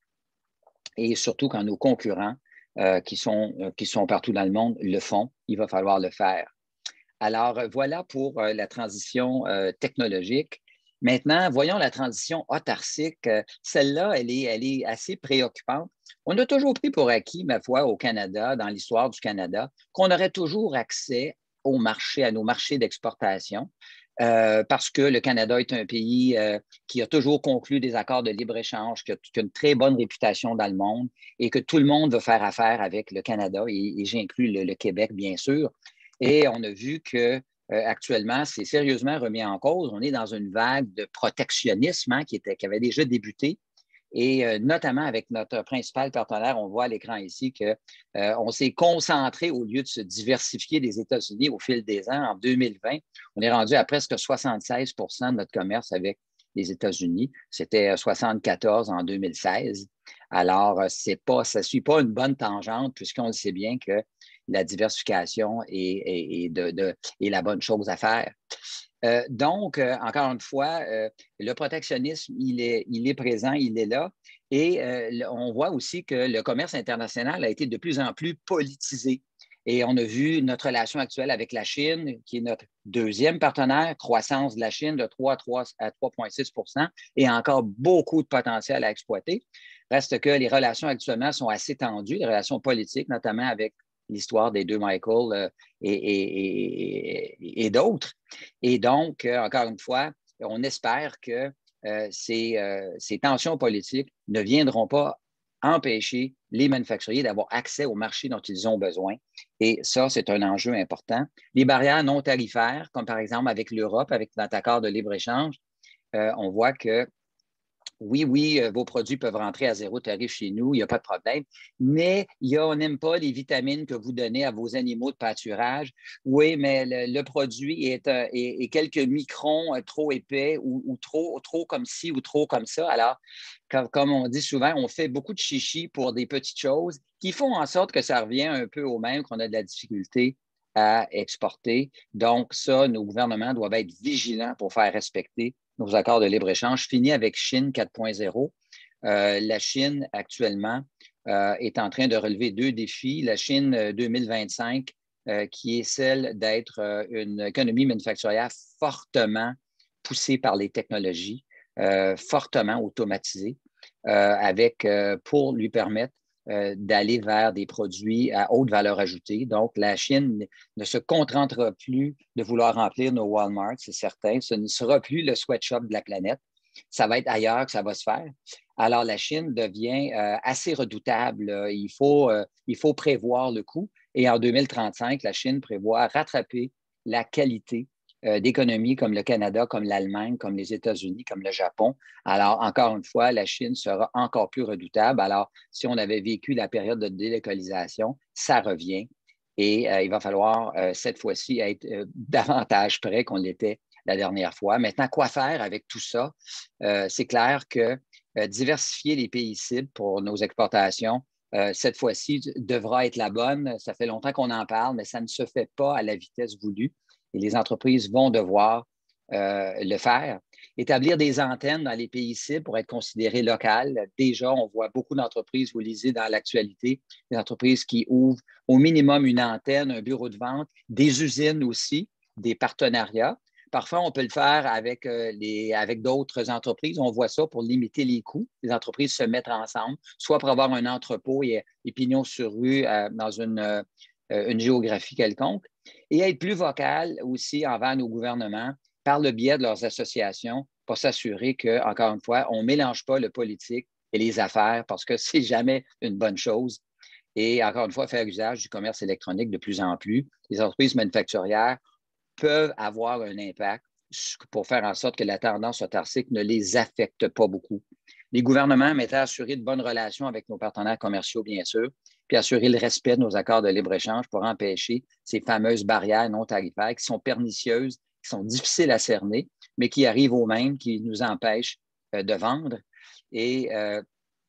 Et surtout quand nos concurrents euh, qui sont, euh, qui sont partout dans le monde le font, il va falloir le faire. Alors, euh, voilà pour euh, la transition euh, technologique. Maintenant, voyons la transition autarcique. Celle-là, elle est, elle est assez préoccupante. On a toujours pris pour acquis, ma foi, au Canada, dans l'histoire du Canada, qu'on aurait toujours accès au marché, à nos marchés d'exportation, euh, parce que le Canada est un pays euh, qui a toujours conclu des accords de libre-échange, qui a, qui a une très bonne réputation dans le monde et que tout le monde veut faire affaire avec le Canada, et, et j'inclus le, le Québec, bien sûr. Et on a vu que Euh, actuellement, c'est sérieusement remis en cause. On est dans une vague de protectionnisme hein, qui, était, qui avait déjà débuté. Et euh, notamment avec notre principal partenaire, on voit à l'écran ici qu'on euh, s'est concentré au lieu de se diversifier des États-Unis au fil des ans. En deux mille vingt, on est rendu à presque soixante-seize pour cent de notre commerce avec les États-Unis. C'était soixante-quatorze en deux mille seize. Alors, c'est pas, ça ne suit pas une bonne tangente puisqu'on sait bien que la diversification est, est, est, de, de, est la bonne chose à faire. Euh, donc, euh, encore une fois, euh, le protectionnisme, il est, il est présent, il est là. Et euh, on voit aussi que le commerce international a été de plus en plus politisé. Et on a vu notre relation actuelle avec la Chine, qui est notre deuxième partenaire, croissance de la Chine de trois à trois virgule six pour cent et encore beaucoup de potentiel à exploiter. Reste que les relations actuellement sont assez tendues, les relations politiques, notamment avec l'histoire des deux Michael euh, et, et, et, et d'autres. Et donc, euh, encore une fois, on espère que euh, ces, euh, ces tensions politiques ne viendront pas empêcher les manufacturiers d'avoir accès au marché dont ils ont besoin. Et ça, c'est un enjeu important. Les barrières non tarifaires, comme par exemple avec l'Europe, avec notre accord de libre-échange, euh, on voit que Oui, oui, euh, vos produits peuvent rentrer à zéro tarif chez nous, il n'y a pas de problème. Mais il y a, on n'aime pas les vitamines que vous donnez à vos animaux de pâturage. Oui, mais le, le produit est, euh, est, est quelques microns euh, trop épais ou, ou trop, trop comme ci ou trop comme ça. Alors, comme, comme on dit souvent, on fait beaucoup de chichi pour des petites choses qui font en sorte que ça revient un peu au même, qu'on a de la difficulté à exporter. Donc, ça, nos gouvernements doivent être vigilants pour faire respecter nos accords de libre-échange. Fini avec Chine quatre point zéro. Euh, la Chine, actuellement, euh, est en train de relever deux défis. La Chine euh, deux mille vingt-cinq, euh, qui est celle d'être euh, une économie manufacturière fortement poussée par les technologies, euh, fortement automatisée, euh, avec, euh, pour lui permettre euh, d'aller vers des produits à haute valeur ajoutée. Donc, la Chine ne se contentera plus de vouloir remplir nos Walmart, c'est certain. Ce ne sera plus le sweatshop de la planète. Ça va être ailleurs que ça va se faire. Alors, la Chine devient euh, assez redoutable. Il faut, euh, il faut prévoir le coût. Et en deux mille trente-cinq, la Chine prévoit rattraper la qualité euh, d'économies comme le Canada, comme l'Allemagne, comme les États-Unis, comme le Japon. Alors, encore une fois, la Chine sera encore plus redoutable. Alors, si on avait vécu la période de délocalisation, ça revient. Et euh, il va falloir, euh, cette fois-ci, être euh, davantage prêt qu'on l'était la dernière fois. Maintenant, quoi faire avec tout ça? Euh, c'est clair que euh, diversifier les pays cibles pour nos exportations, euh, cette fois-ci, devra être la bonne. Ça fait longtemps qu'on en parle, mais ça ne se fait pas à la vitesse voulue. Et les entreprises vont devoir euh, le faire. Établir des antennes dans les pays cibles pour être considérées locales. Déjà, on voit beaucoup d'entreprises, vous lisez dans l'actualité, des entreprises qui ouvrent au minimum une antenne, un bureau de vente, des usines aussi, des partenariats. Parfois, on peut le faire avec, euh, les, avec d'autres entreprises. On voit ça pour limiter les coûts. Les entreprises se mettent ensemble, soit pour avoir un entrepôt et, et pignon sur rue euh, dans une, euh, une géographie quelconque. Et être plus vocal aussi envers nos gouvernements par le biais de leurs associations pour s'assurer que, encore une fois, on ne mélange pas le politique et les affaires parce que ce n'est jamais une bonne chose. Et encore une fois, faire usage du commerce électronique de plus en plus. Les entreprises manufacturières peuvent avoir un impact pour faire en sorte que la tendance autarcique ne les affecte pas beaucoup. Les gouvernements mettent à assurer de bonnes relations avec nos partenaires commerciaux, bien sûr, puis assurer le respect de nos accords de libre-échange pour empêcher ces fameuses barrières non tarifaires qui sont pernicieuses, qui sont difficiles à cerner, mais qui arrivent au même, qui nous empêchent euh, de vendre et, euh,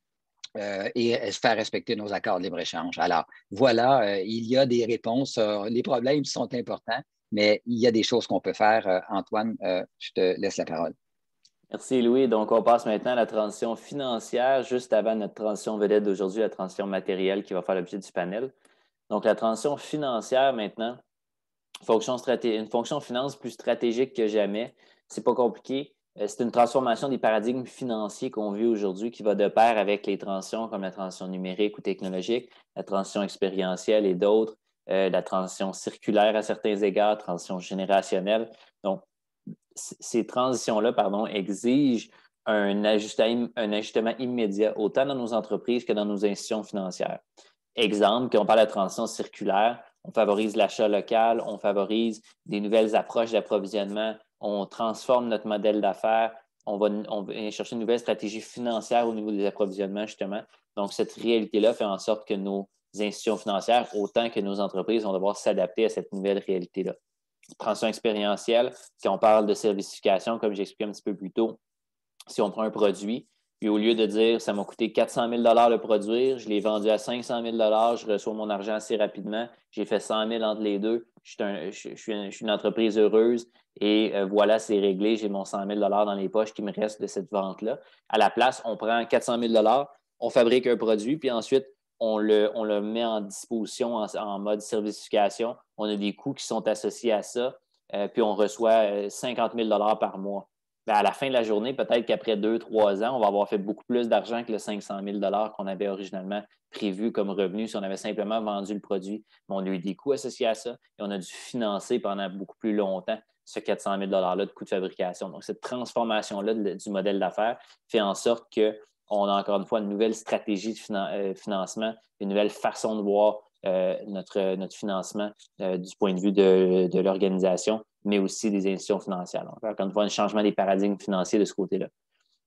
euh, et faire respecter nos accords de libre-échange. Alors, voilà, euh, il y a des réponses. Euh, les problèmes sont importants, mais il y a des choses qu'on peut faire. Euh, Antoine, euh, je te laisse la parole. Merci, Louis. Donc, on passe maintenant à la transition financière, juste avant notre transition vedette d'aujourd'hui, la transition matérielle qui va faire l'objet du panel. Donc, la transition financière maintenant, fonction une fonction finance plus stratégique que jamais. C'est pas compliqué. C'est une transformation des paradigmes financiers qu'on vit aujourd'hui qui va de pair avec les transitions comme la transition numérique ou technologique, la transition expérientielle et d'autres, euh, la transition circulaire à certains égards, transition générationnelle. Donc, ces transitions-là, pardon, exigent un ajustement, un ajustement immédiat, autant dans nos entreprises que dans nos institutions financières. Exemple, quand on parle de transition circulaire, on favorise l'achat local, on favorise des nouvelles approches d'approvisionnement, on transforme notre modèle d'affaires, on va, on va chercher une nouvelle stratégie financière au niveau des approvisionnements, justement. Donc, cette réalité-là fait en sorte que nos institutions financières, autant que nos entreprises, vont devoir s'adapter à cette nouvelle réalité-là. Transition expérientielle, si on parle de servicification, comme j'expliquais un petit peu plus tôt, si on prend un produit, puis au lieu de dire ça m'a coûté quatre cent mille dollars le produire, je l'ai vendu à cinq cent mille dollars, je reçois mon argent assez rapidement, j'ai fait cent mille entre les deux, je suis, un, je, je suis, une, je suis une entreprise heureuse et euh, voilà, c'est réglé, j'ai mon cent mille dollars dans les poches qui me reste de cette vente-là. À la place, on prend quatre cent mille dollars, on fabrique un produit, puis ensuite, on le, on le met en disposition en, en mode servicification. On a des coûts qui sont associés à ça, euh, puis on reçoit cinquante mille dollars par mois. Bien, à la fin de la journée, peut-être qu'après deux, trois ans, on va avoir fait beaucoup plus d'argent que le cinq cent mille dollars qu'on avait originalement prévu comme revenu si on avait simplement vendu le produit. Mais on a eu des coûts associés à ça et on a dû financer pendant beaucoup plus longtemps ce quatre cent mille dollars-là de coûts de fabrication. Donc, cette transformation-là du modèle d'affaires fait en sorte qu'on a encore une fois une nouvelle stratégie de finan- euh, financement, une nouvelle façon de voir euh, notre, notre financement euh, du point de vue de, de l'organisation, mais aussi des institutions financières. Donc, encore une fois, un changement des paradigmes financiers de ce côté-là.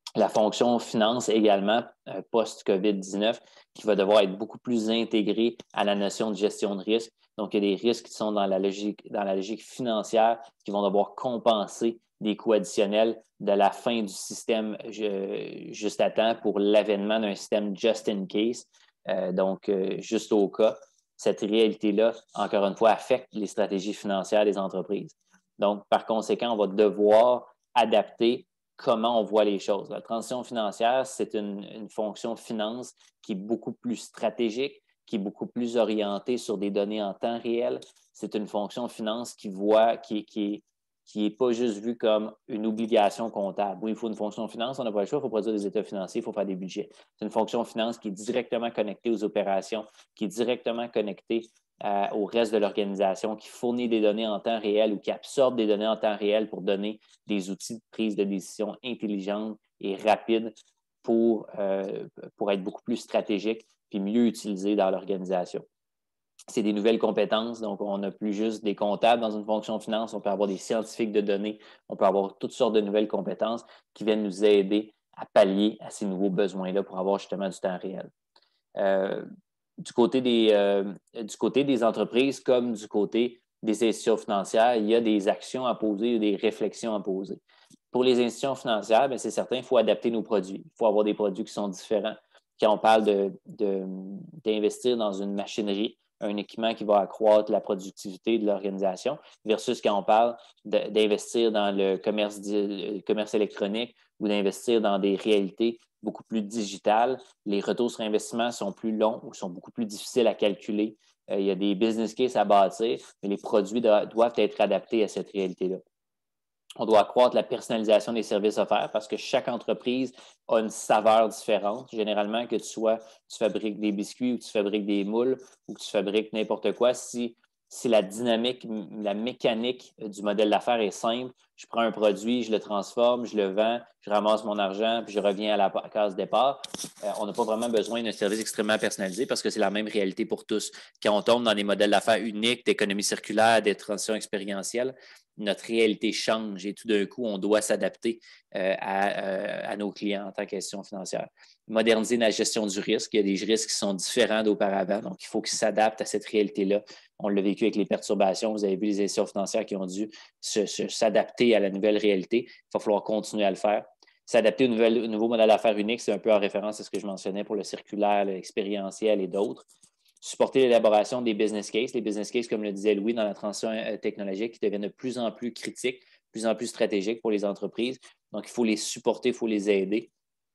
La fonction finance également, euh, post-COVID dix-neuf, qui va devoir être beaucoup plus intégrée à la notion de gestion de risque. Donc, il y a des risques qui sont dans la logique, dans la logique financière qui vont devoir compenser des coûts additionnels de la fin du système euh, juste à temps pour l'avènement d'un système just in case, euh, donc euh, juste au cas. Cette réalité-là, encore une fois, affecte les stratégies financières des entreprises. Donc, par conséquent, on va devoir adapter comment on voit les choses. La transition financière, c'est une, une fonction finance qui est beaucoup plus stratégique, qui est beaucoup plus orientée sur des données en temps réel. C'est une fonction finance qui voit, qui, qui est qui n'est pas juste vue comme une obligation comptable. Oui, il faut une fonction finance, on n'a pas le choix, il faut produire des états financiers, il faut faire des budgets. C'est une fonction finance qui est directement connectée aux opérations, qui est directement connectée euh, au reste de l'organisation, qui fournit des données en temps réel ou qui absorbe des données en temps réel pour donner des outils de prise de décision intelligentes et rapides pour, euh, pour être beaucoup plus stratégique puis mieux utilisés dans l'organisation. C'est des nouvelles compétences, donc on n'a plus juste des comptables dans une fonction finance, on peut avoir des scientifiques de données, on peut avoir toutes sortes de nouvelles compétences qui viennent nous aider à pallier à ces nouveaux besoins-là pour avoir justement du temps réel. Euh, du, côté des, euh, du côté des entreprises comme du côté des institutions financières, il y a des actions à poser, il y a des réflexions à poser. Pour les institutions financières, c'est certain, il faut adapter nos produits. Il faut avoir des produits qui sont différents. Quand on parle de, de, d'investir dans une machinerie, un équipement qui va accroître la productivité de l'organisation, versus quand on parle de, d'investir dans le commerce, le commerce électronique ou d'investir dans des réalités beaucoup plus digitales. Les retours sur investissement sont plus longs ou sont beaucoup plus difficiles à calculer. Euh, il y a des business cases à bâtir, mais les produits do- doivent être adaptés à cette réalité-là. On doit accroître la personnalisation des services offerts parce que chaque entreprise a une saveur différente. Généralement, que tu sois, tu fabriques des biscuits ou tu fabriques des moules ou que tu fabriques n'importe quoi, si, si la dynamique, la mécanique du modèle d'affaires est simple, je prends un produit, je le transforme, je le vends, je ramasse mon argent, puis je reviens à la case départ. Euh, on n'a pas vraiment besoin d'un service extrêmement personnalisé parce que c'est la même réalité pour tous. Quand on tombe dans des modèles d'affaires uniques, d'économie circulaire, des transitions expérientielles, notre réalité change et tout d'un coup, on doit s'adapter euh, à, euh, à nos clients en tant qu'institution financière. Moderniser la gestion du risque. Il y a des risques qui sont différents d'auparavant, donc il faut qu'ils s'adaptent à cette réalité-là. On l'a vécu avec les perturbations. Vous avez vu les institutions financières qui ont dû se, se, s'adapter à la nouvelle réalité. Il va falloir continuer à le faire. S'adapter au, nouvel, au nouveau modèle d'affaires unique, c'est un peu en référence à ce que je mentionnais pour le circulaire, l'expérientiel et d'autres. Supporter l'élaboration des business cases. Les business cases, comme le disait Louis, dans la transition technologique, qui deviennent de plus en plus critiques, de plus en plus stratégiques pour les entreprises. Donc, il faut les supporter, il faut les aider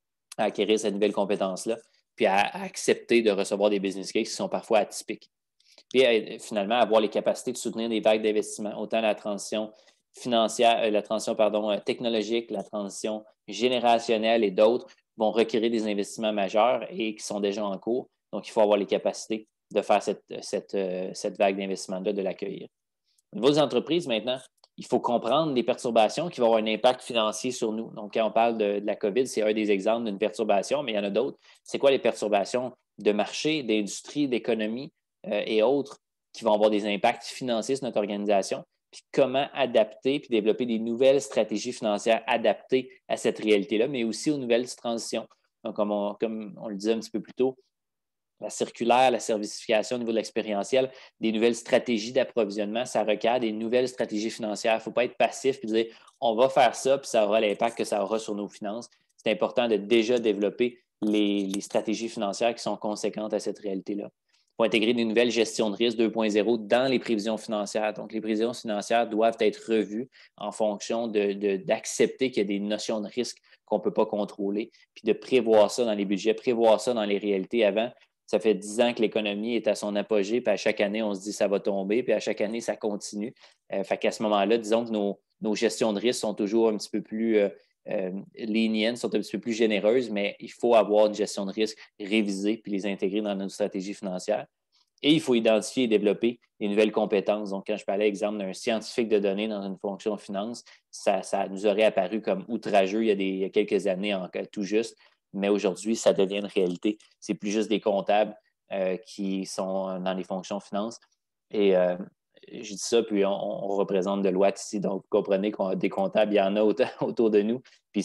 à acquérir cette nouvelle compétence-là, puis à, à accepter de recevoir des business cases qui sont parfois atypiques. Puis, à, finalement, avoir les capacités de soutenir des vagues d'investissement, autant la transition financière, euh, la transition pardon, technologique, la transition générationnelle et d'autres vont requérir des investissements majeurs et qui sont déjà en cours. Donc, il faut avoir les capacités de faire cette, cette, euh, cette vague d'investissement-là, de l'accueillir. Au niveau des entreprises, maintenant, il faut comprendre les perturbations qui vont avoir un impact financier sur nous. Donc, quand on parle de, de la COVID, c'est un des exemples d'une perturbation, mais il y en a d'autres. C'est quoi les perturbations de marché, d'industrie, d'économie euh, et autres qui vont avoir des impacts financiers sur notre organisation? Puis comment adapter puis développer des nouvelles stratégies financières adaptées à cette réalité-là, mais aussi aux nouvelles transitions. Donc, comme on, comme on le disait un petit peu plus tôt, la circulaire, la servicification au niveau de l'expérientiel, des nouvelles stratégies d'approvisionnement, ça requiert des nouvelles stratégies financières. Il ne faut pas être passif et dire on va faire ça, puis ça aura l'impact que ça aura sur nos finances. C'est important de déjà développer les, les stratégies financières qui sont conséquentes à cette réalité-là. Il faut intégrer des nouvelles gestions de risque deux point zéro dans les prévisions financières. Donc, les prévisions financières doivent être revues en fonction de, de, d'accepter qu'il y a des notions de risque qu'on ne peut pas contrôler, puis de prévoir ça dans les budgets, prévoir ça dans les réalités avant. Ça fait dix ans que l'économie est à son apogée, puis à chaque année, on se dit que ça va tomber, puis à chaque année, ça continue. Euh, fait qu'à ce moment-là, disons que nos, nos gestions de risque sont toujours un petit peu plus euh, euh, lenient, sont un petit peu plus généreuses, mais il faut avoir une gestion de risque révisée puis les intégrer dans notre stratégie financière. Et il faut identifier et développer des nouvelles compétences. Donc, quand je parlais, exemple, d'un scientifique de données dans une fonction finance, ça, ça nous aurait apparu comme outrageux il y a, des, il y a quelques années, en, tout juste. Mais aujourd'hui, ça devient une réalité. C'est plus juste des comptables euh, qui sont dans les fonctions finance. Et euh, je dis ça, puis on, on représente Deloitte ici. Donc, vous comprenez qu'on a des comptables, il y en a autour de nous. Puis c'est,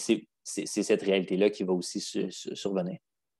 c'est cette réalité-là qui va aussi su, su, survenir.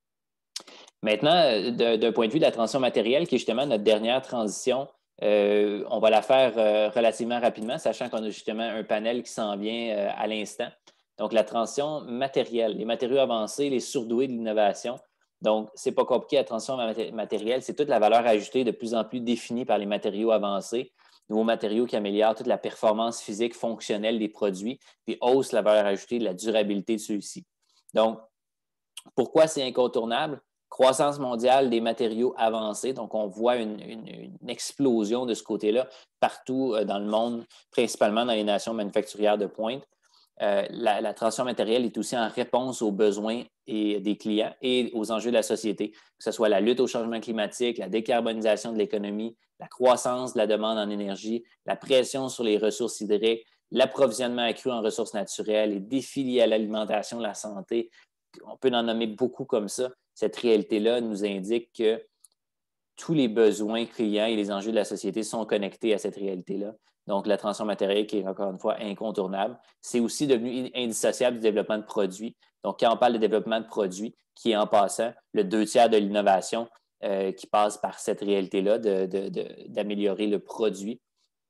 Maintenant, d'un point de vue de la transition matérielle, qui est justement notre dernière transition, euh, on va la faire euh, relativement rapidement, sachant qu'on a justement un panel qui s'en vient euh, à l'instant. Donc, la transition matérielle, les matériaux avancés, les surdoués de l'innovation. Donc, ce n'est pas compliqué, la transition matérielle, c'est toute la valeur ajoutée de plus en plus définie par les matériaux avancés, nouveaux matériaux qui améliorent toute la performance physique fonctionnelle des produits, puis haussent la valeur ajoutée de la durabilité de ceux-ci. Donc, pourquoi c'est incontournable? Croissance mondiale des matériaux avancés, donc on voit une, une, une explosion de ce côté-là partout dans le monde, principalement dans les nations manufacturières de pointe. Euh, la, la transition matérielle est aussi en réponse aux besoins et des clients et aux enjeux de la société, que ce soit la lutte au changement climatique, la décarbonisation de l'économie, la croissance de la demande en énergie, la pression sur les ressources hydriques, l'approvisionnement accru en ressources naturelles, les défis liés à l'alimentation, la santé. On peut en nommer beaucoup comme ça. Cette réalité-là nous indique que tous les besoins clients et les enjeux de la société sont connectés à cette réalité-là. Donc, la transition matérielle qui est encore une fois incontournable. C'est aussi devenu indissociable du développement de produits. Donc, quand on parle de développement de produits, qui est en passant le deux tiers de l'innovation euh, qui passe par cette réalité-là d'améliorer le produit,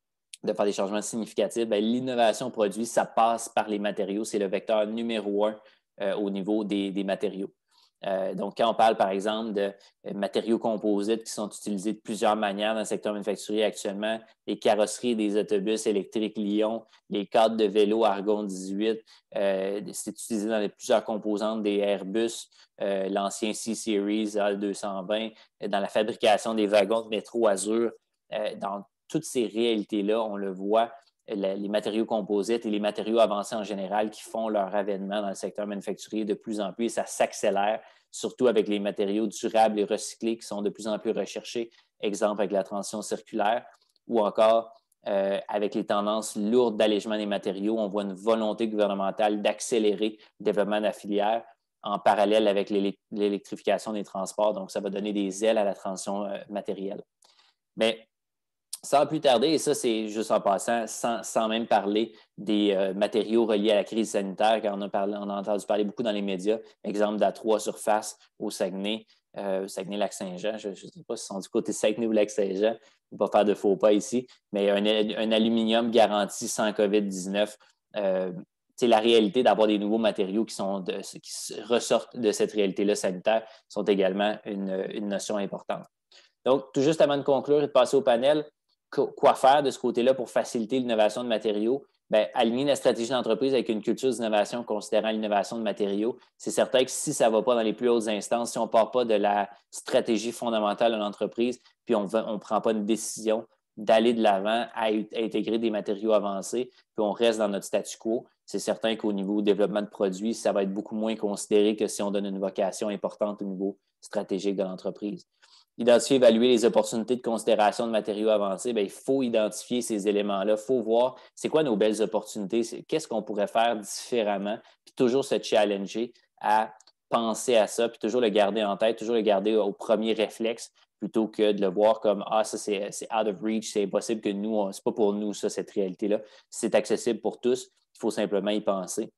de faire des changements significatifs, l'innovation produit, ça passe par les matériaux. C'est le vecteur numéro un euh, au niveau des, des matériaux. Euh, donc, quand on parle, par exemple, de euh, matériaux composites qui sont utilisés de plusieurs manières dans le secteur manufacturier actuellement, les carrosseries des autobus électriques Lyon, les cadres de vélo Argon dix-huit, euh, c'est utilisé dans les, plusieurs composantes des Airbus, euh, l'ancien C-Series A deux cent vingt, euh, dans la fabrication des wagons de métro Azur. Euh, dans toutes ces réalités-là, on le voit, les matériaux composites et les matériaux avancés en général qui font leur avènement dans le secteur manufacturier de plus en plus et ça s'accélère, surtout avec les matériaux durables et recyclés qui sont de plus en plus recherchés, exemple avec la transition circulaire ou encore euh, avec les tendances lourdes d'allègement des matériaux. On voit une volonté gouvernementale d'accélérer le développement de la filière en parallèle avec l'électrification des transports. Donc, ça va donner des ailes à la transition euh, matérielle. Mais sans plus tarder, et ça c'est juste en passant, sans, sans même parler des euh, matériaux reliés à la crise sanitaire, car on a, parlé, on a entendu parler beaucoup dans les médias, exemple d'A trois Surface au Saguenay, euh, Saguenay-Lac-Saint-Jean, je ne sais pas si c'est du côté Saguenay ou Lac-Saint-Jean, on ne va pas faire de faux pas ici, mais un, un aluminium garanti sans COVID dix-neuf, euh, c'est la réalité d'avoir des nouveaux matériaux qui, sont de, qui ressortent de cette réalité-là sanitaire, sont également une, une notion importante. Donc, tout juste avant de conclure et de passer au panel, quoi faire de ce côté-là pour faciliter l'innovation de matériaux? Bien, aligner la stratégie d'entreprise avec une culture d'innovation considérant l'innovation de matériaux. C'est certain que si ça ne va pas dans les plus hautes instances, si on ne part pas de la stratégie fondamentale de l'entreprise, puis on ne prend pas une décision d'aller de l'avant à, à intégrer des matériaux avancés, puis on reste dans notre statu quo, c'est certain qu'au niveau développement de produits, ça va être beaucoup moins considéré que si on donne une vocation importante au niveau stratégique de l'entreprise. Identifier, évaluer les opportunités de considération de matériaux avancés, bien, il faut identifier ces éléments-là. Il faut voir c'est quoi nos belles opportunités, qu'est-ce qu'on pourrait faire différemment, puis toujours se challenger à penser à ça, puis toujours le garder en tête, toujours le garder au premier réflexe, plutôt que de le voir comme « Ah, ça, c'est out of reach, c'est impossible que nous, c'est pas pour nous, ça, cette réalité-là. » C'est accessible pour tous, il faut simplement y penser.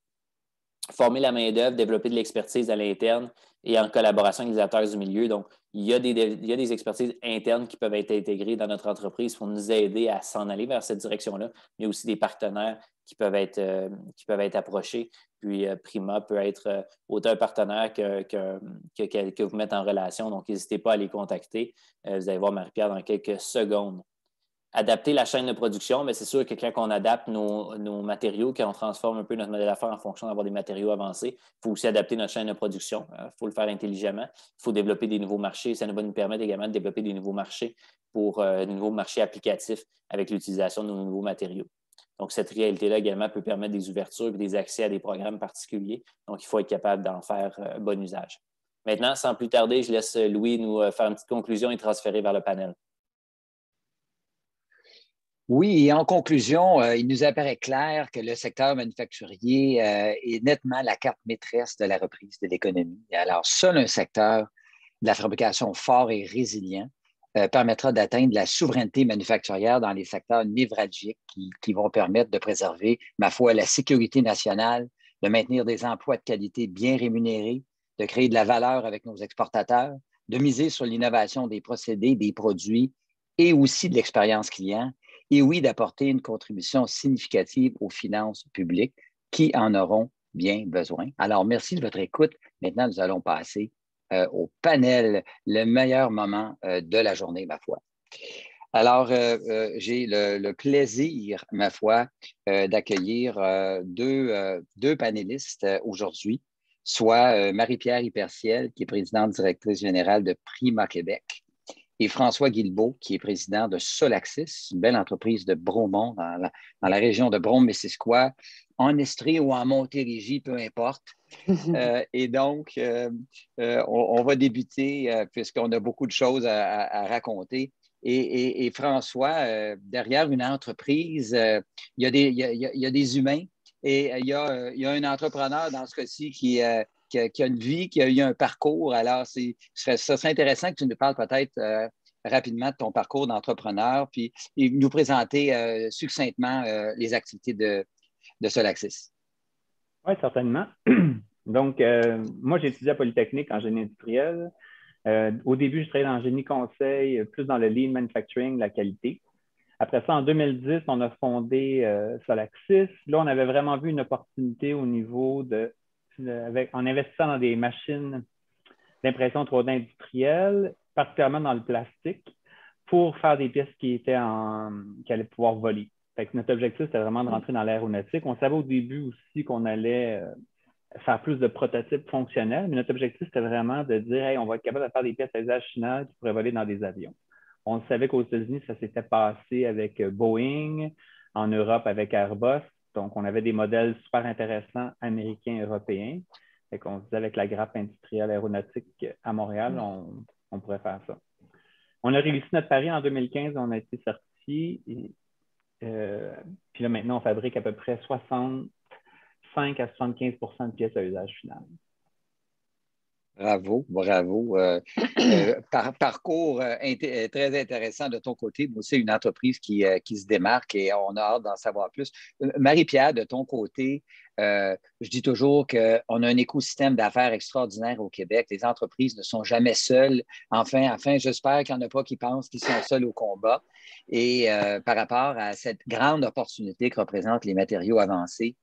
Former la main-d'œuvre, développer de l'expertise à l'interne et en collaboration avec les acteurs du milieu. Donc, il y a des, il y a des expertises internes qui peuvent être intégrées dans notre entreprise pour nous aider à s'en aller vers cette direction-là, mais aussi des partenaires qui peuvent être, euh, qui peuvent être approchés. Puis, euh, Prima peut être euh, autant un partenaire que, que, que, que vous mettez en relation. Donc, n'hésitez pas à les contacter. Euh, vous allez voir Marie-Pierre dans quelques secondes. Adapter la chaîne de production, mais c'est sûr que quand on adapte nos, nos matériaux, quand on transforme un peu notre modèle d'affaires en fonction d'avoir des matériaux avancés, il faut aussi adapter notre chaîne de production. Il faut le faire intelligemment. Il faut développer des nouveaux marchés. Ça va nous permettre également de développer des nouveaux marchés pour euh, de nouveaux marchés applicatifs avec l'utilisation de nos nouveaux matériaux. Donc, cette réalité-là également peut permettre des ouvertures et des accès à des programmes particuliers. Donc, il faut être capable d'en faire euh, bon usage. Maintenant, sans plus tarder, je laisse Louis nous faire une petite conclusion et transférer vers le panel. Oui, et en conclusion, euh, il nous apparaît clair que le secteur manufacturier euh, est nettement la carte maîtresse de la reprise de l'économie. Alors, seul un secteur de la fabrication fort et résilient euh, permettra d'atteindre la souveraineté manufacturière dans les secteurs névralgiques qui, qui vont permettre de préserver, ma foi, la sécurité nationale, de maintenir des emplois de qualité bien rémunérés, de créer de la valeur avec nos exportateurs, de miser sur l'innovation des procédés, des produits et aussi de l'expérience client, et oui, d'apporter une contribution significative aux finances publiques qui en auront bien besoin. Alors, merci de votre écoute. Maintenant, nous allons passer euh, au panel, le meilleur moment euh, de la journée, ma foi. Alors, euh, euh, j'ai le, le plaisir, ma foi, euh, d'accueillir euh, deux, euh, deux panélistes euh, aujourd'hui, soit euh, Marie-Pierre Hyperciel, qui est présidente directrice générale de Prima Québec, et François Guilbeault, qui est président de Solaxis, une belle entreprise de Bromont, dans la, dans la région de Brome-Missisquoi, en Estrie ou en Montérégie, peu importe. euh, et donc, euh, euh, on, on va débuter, euh, puisqu'on a beaucoup de choses à, à, à raconter. Et, et, et François, euh, derrière une entreprise, euh, il, y a des, il, y a, il y a des humains et il y a, il y a un entrepreneur dans ce cas-ci qui, euh, qui, a, qui a une vie, qui a eu un parcours. Alors, c'est, ça serait intéressant que tu nous parles peut-être euh, rapidement de ton parcours d'entrepreneur, puis et nous présenter euh, succinctement euh, les activités de, de Solaxis. Oui, certainement. Donc, euh, moi, j'ai étudié à Polytechnique en génie industriel. Euh, au début, je travaillais dans le génie conseil, plus dans le lean manufacturing, la qualité. Après ça, en deux mille dix, on a fondé euh, Solaxis. Là, on avait vraiment vu une opportunité au niveau de, de avec, en investissant dans des machines d'impression trois D industrielles, particulièrement dans le plastique, pour faire des pièces qui étaient en, qui allaient pouvoir voler. Fait que notre objectif, c'était vraiment de rentrer dans l'aéronautique. On savait au début aussi qu'on allait euh, faire plus de prototypes fonctionnels, mais notre objectif, c'était vraiment de dire hey, on va être capable de faire des pièces à usage final qui pourraient voler dans des avions. On savait qu'aux États-Unis, ça s'était passé avec Boeing, en Europe avec Airbus. Donc, on avait des modèles super intéressants américains et européens. Fait qu'on se disait avec la grappe industrielle aéronautique à Montréal, on, on pourrait faire ça. On a réussi notre pari en deux mille quinze, on a été certifié. Et, euh, puis là, maintenant, on fabrique à peu près soixante-cinq à soixante-quinze pour cent de pièces à usage final. Bravo, bravo. Euh, euh, par, parcours euh, int- très intéressant de ton côté, mais aussi une entreprise qui, euh, qui se démarque et on a hâte d'en savoir plus. Euh, Marie-Pierre, de ton côté, euh, je dis toujours qu'on a un écosystème d'affaires extraordinaire au Québec. Les entreprises ne sont jamais seules. Enfin, enfin j'espère qu'il n'y en a pas qui pensent qu'ils sont seuls au combat. Et euh, par rapport à cette grande opportunité que représentent les matériaux avancés,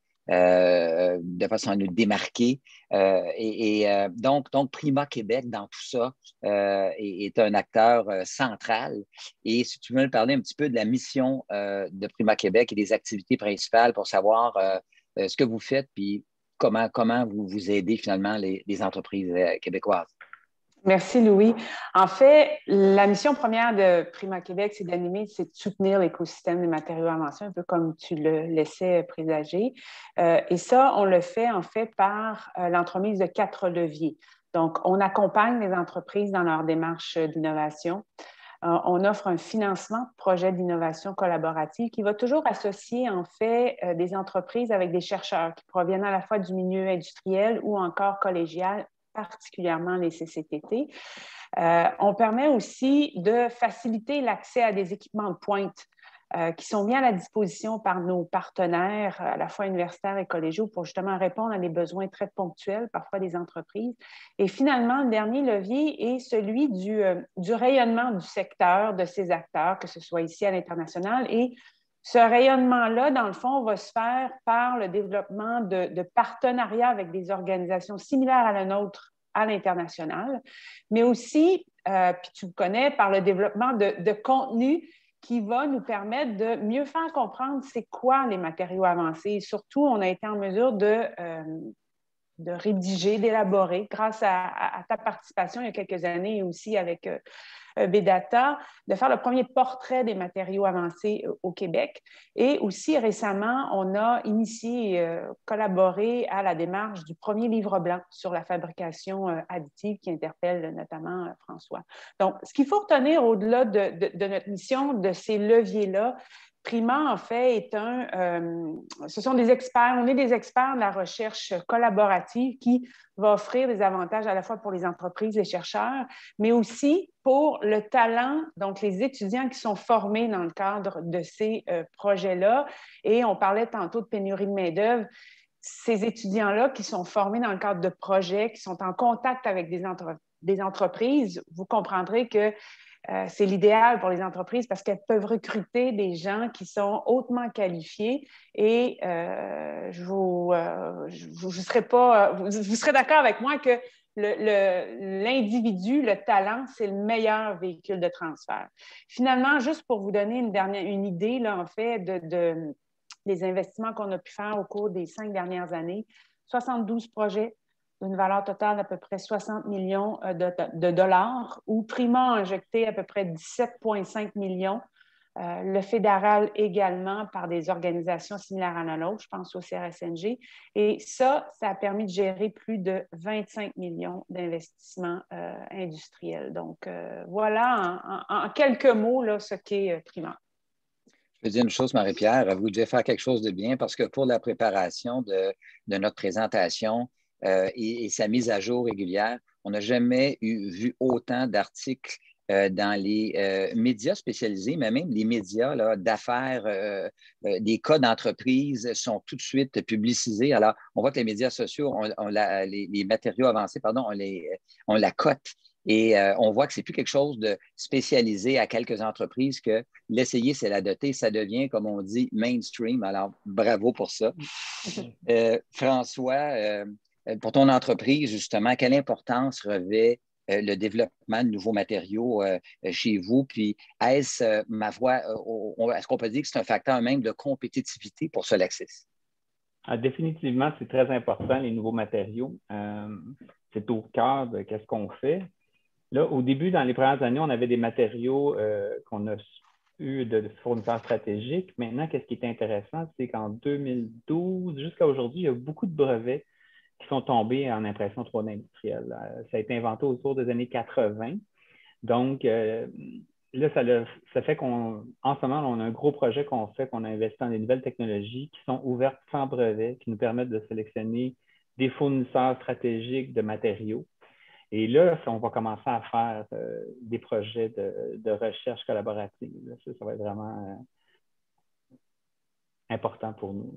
Euh, de façon à nous démarquer. Euh, et et euh, donc, donc, Prima Québec, dans tout ça, euh, est, est un acteur euh, central. Et si tu veux me parler un petit peu de la mission euh, de Prima Québec et des activités principales pour savoir euh, euh, ce que vous faites, puis comment, comment vous, vous aidez finalement les, les entreprises euh, québécoises. Merci, Louis. En fait, la mission première de Prima Québec, c'est d'animer, c'est de soutenir l'écosystème des matériaux avancés, un peu comme tu le laissais présager. Euh, et ça, on le fait en fait par euh, l'entremise de quatre leviers. Donc, on accompagne les entreprises dans leur démarche d'innovation. Euh, on offre un financement de projets d'innovation collaborative qui va toujours associer en fait euh, des entreprises avec des chercheurs qui proviennent à la fois du milieu industriel ou encore collégial, particulièrement les C C T T. Euh, on permet aussi de faciliter l'accès à des équipements de pointe euh, qui sont mis à la disposition par nos partenaires, à la fois universitaires et collégiaux, pour justement répondre à des besoins très ponctuels, parfois des entreprises. Et finalement, le dernier levier est celui du, euh, du rayonnement du secteur, de ces acteurs, que ce soit ici à l'international. Et ce rayonnement-là, dans le fond, va se faire par le développement de, de partenariats avec des organisations similaires à la nôtre à l'international, mais aussi, euh, puis tu le connais, par le développement de, de contenu qui va nous permettre de mieux faire comprendre c'est quoi les matériaux avancés. Et surtout, on a été en mesure de, euh, de rédiger, d'élaborer, grâce à, à, à ta participation il y a quelques années et aussi avec euh, B-Data, de faire le premier portrait des matériaux avancés au Québec. Et aussi récemment, on a initié, euh, collaboré à la démarche du premier livre blanc sur la fabrication euh, additive qui interpelle notamment euh, François. Donc, ce qu'il faut retenir au-delà de, de, de notre mission, de ces leviers-là, Prima, en fait, est un... Euh, ce sont des experts, on est des experts de la recherche collaborative qui va offrir des avantages à la fois pour les entreprises, les chercheurs, mais aussi pour le talent, donc les étudiants qui sont formés dans le cadre de ces euh, projets-là. Et on parlait tantôt de pénurie de main-d'œuvre. ces étudiants-là qui sont formés dans le cadre de projets, qui sont en contact avec des, entre des entreprises, vous comprendrez que euh, c'est l'idéal pour les entreprises parce qu'elles peuvent recruter des gens qui sont hautement qualifiés et euh, je vous, euh, je, vous, je serai pas, vous, vous serez d'accord avec moi que l'individu, le, le talent, c'est le meilleur véhicule de transfert. Finalement, juste pour vous donner une, dernière, une idée, là, en fait, de, de, des investissements qu'on a pu faire au cours des cinq dernières années, soixante-douze projets d'une valeur totale d'à peu près soixante millions de, de dollars, où Prima a injecté à peu près dix-sept virgule cinq millions. Euh, le fédéral également par des organisations similaires à la nôtre, je pense au C R S N G. Et ça, ça a permis de gérer plus de vingt-cinq millions d'investissements euh, industriels. Donc, euh, voilà en, en, en quelques mots là, ce qu'est euh, Prima. Je veux dire une chose, Marie-Pierre, vous devez faire quelque chose de bien parce que pour la préparation de, de notre présentation euh, et, et sa mise à jour régulière, on n'a jamais eu, vu autant d'articles euh, dans les euh, médias spécialisés, mais même les médias d'affaires, euh, euh, des cas d'entreprise sont tout de suite publicisés. Alors, on voit que les médias sociaux, on, on la, les, les matériaux avancés, pardon, on, les, on la cote. Et euh, on voit que ce n'est plus quelque chose de spécialisé à quelques entreprises, que l'essayer, c'est la doter. Ça devient, comme on dit, mainstream. Alors, bravo pour ça. Euh, François, euh, pour ton entreprise, justement, quelle importance revêt euh, le développement de nouveaux matériaux euh, chez vous? Puis, est-ce, euh, ma foi, euh, est-ce qu'on peut dire que c'est un facteur même de compétitivité pour Solaxis? Ah, définitivement, c'est très important, les nouveaux matériaux. Euh, c'est au cœur de ce qu'on fait. Là, au début, dans les premières années, on avait des matériaux euh, qu'on a eu de fournisseurs stratégiques. Maintenant, qu'est-ce qui est intéressant, c'est qu'en deux mille douze jusqu'à aujourd'hui, il y a beaucoup de brevets qui sont tombés en impression trois D industrielle. Ça a été inventé autour des années quatre-vingt. Donc, euh, là, ça, le, ça fait qu'en ce moment, on a un gros projet qu'on fait, qu'on a investi dans des nouvelles technologies qui sont ouvertes sans brevet, qui nous permettent de sélectionner des fournisseurs stratégiques de matériaux. Et là, on va commencer à faire euh, des projets de, de recherche collaborative. Ça, ça va être vraiment euh, important pour nous.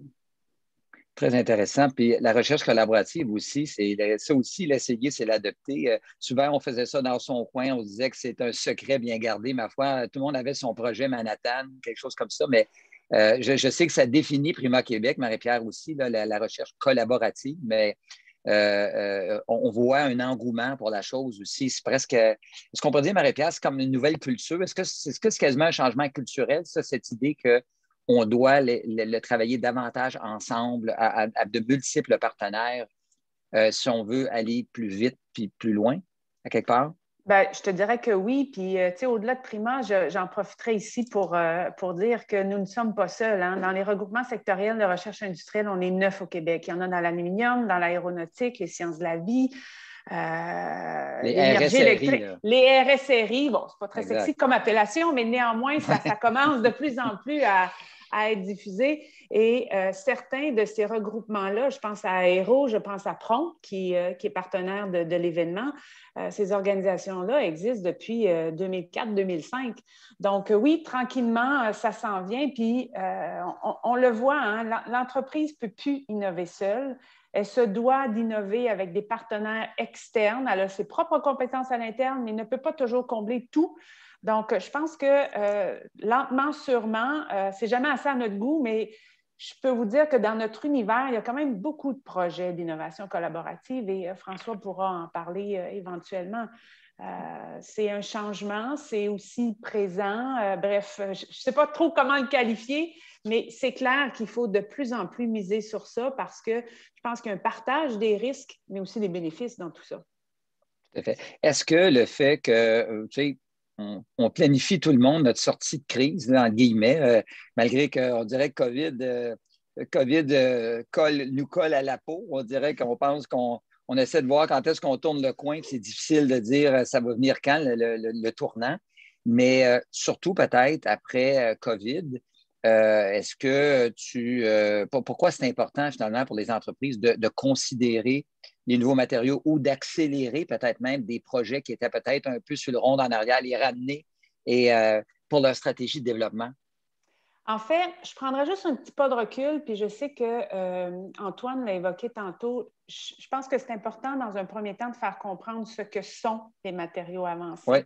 Très intéressant. Puis la recherche collaborative aussi, c'est ça aussi, l'essayer, c'est l'adopter. Euh, souvent, on faisait ça dans son coin, on disait que c'est un secret bien gardé. Ma foi, tout le monde avait son projet Manhattan, quelque chose comme ça, mais euh, je, je sais que ça définit Prima Québec, Marie-Pierre aussi, là, la, la recherche collaborative, mais Euh, euh, on voit un engouement pour la chose aussi. C'est presque, est-ce qu'on peut dire, Marie-Pierre, c'est comme une nouvelle culture? Est-ce que c'est -ce c'est quasiment un changement culturel, ça, cette idée qu'on doit le, le, le travailler davantage ensemble, à, à, à de multiples partenaires, euh, si on veut aller plus vite puis plus loin, à quelque part? Bien, je te dirais que oui. Puis, euh, tu sais, au-delà de Prima, j'en profiterai ici pour, euh, pour dire que nous ne sommes pas seuls. Hein. Dans les regroupements sectoriels de recherche industrielle, on est neuf au Québec. Il y en a dans l'aluminium, dans l'aéronautique, les sciences de la vie, euh, l'énergie électrique. Là. Les R S R I, bon, c'est pas très exact. Sexy comme appellation, mais néanmoins, ça, ça commence de plus en plus à, à être diffusé. Et euh, certains de ces regroupements-là, je pense à Aéro, je pense à Prompt, qui, euh, qui est partenaire de, de l'événement, euh, ces organisations-là existent depuis euh, deux mille quatre deux mille cinq. Donc euh, oui, tranquillement, euh, ça s'en vient. Puis euh, on, on le voit, hein, l'entreprise ne peut plus innover seule. Elle se doit d'innover avec des partenaires externes. Elle a ses propres compétences à l'interne, mais ne peut pas toujours combler tout. Donc, je pense que euh, lentement, sûrement, euh, c'est jamais assez à notre goût, mais je peux vous dire que dans notre univers, il y a quand même beaucoup de projets d'innovation collaborative et euh, François pourra en parler euh, éventuellement. Euh, c'est un changement, c'est aussi présent. Euh, bref, je ne sais pas trop comment le qualifier, mais c'est clair qu'il faut de plus en plus miser sur ça parce que je pense qu'il y a un partage des risques, mais aussi des bénéfices dans tout ça. Tout à fait. Est-ce que le fait que, tu sais, on, on planifie tout le monde notre sortie de crise, là, entre guillemets, euh, malgré qu'on dirait que COVID, euh, COVID euh, colle, nous colle à la peau, on dirait qu'on pense qu'on on essaie de voir quand est-ce qu'on tourne le coin, puis c'est difficile de dire ça va venir quand, le, le, le tournant. Mais euh, surtout peut-être après euh, COVID, euh, est-ce que tu... Euh, pourquoi c'est important finalement pour les entreprises de, de considérer les nouveaux matériaux ou d'accélérer peut-être même des projets qui étaient peut-être un peu sur le rond en arrière, les ramener et, euh, pour leur stratégie de développement? En fait, je prendrais juste un petit pas de recul, puis je sais que euh, Antoine l'a évoqué tantôt. Je, je pense que c'est important dans un premier temps de faire comprendre ce que sont les matériaux avancés. Oui.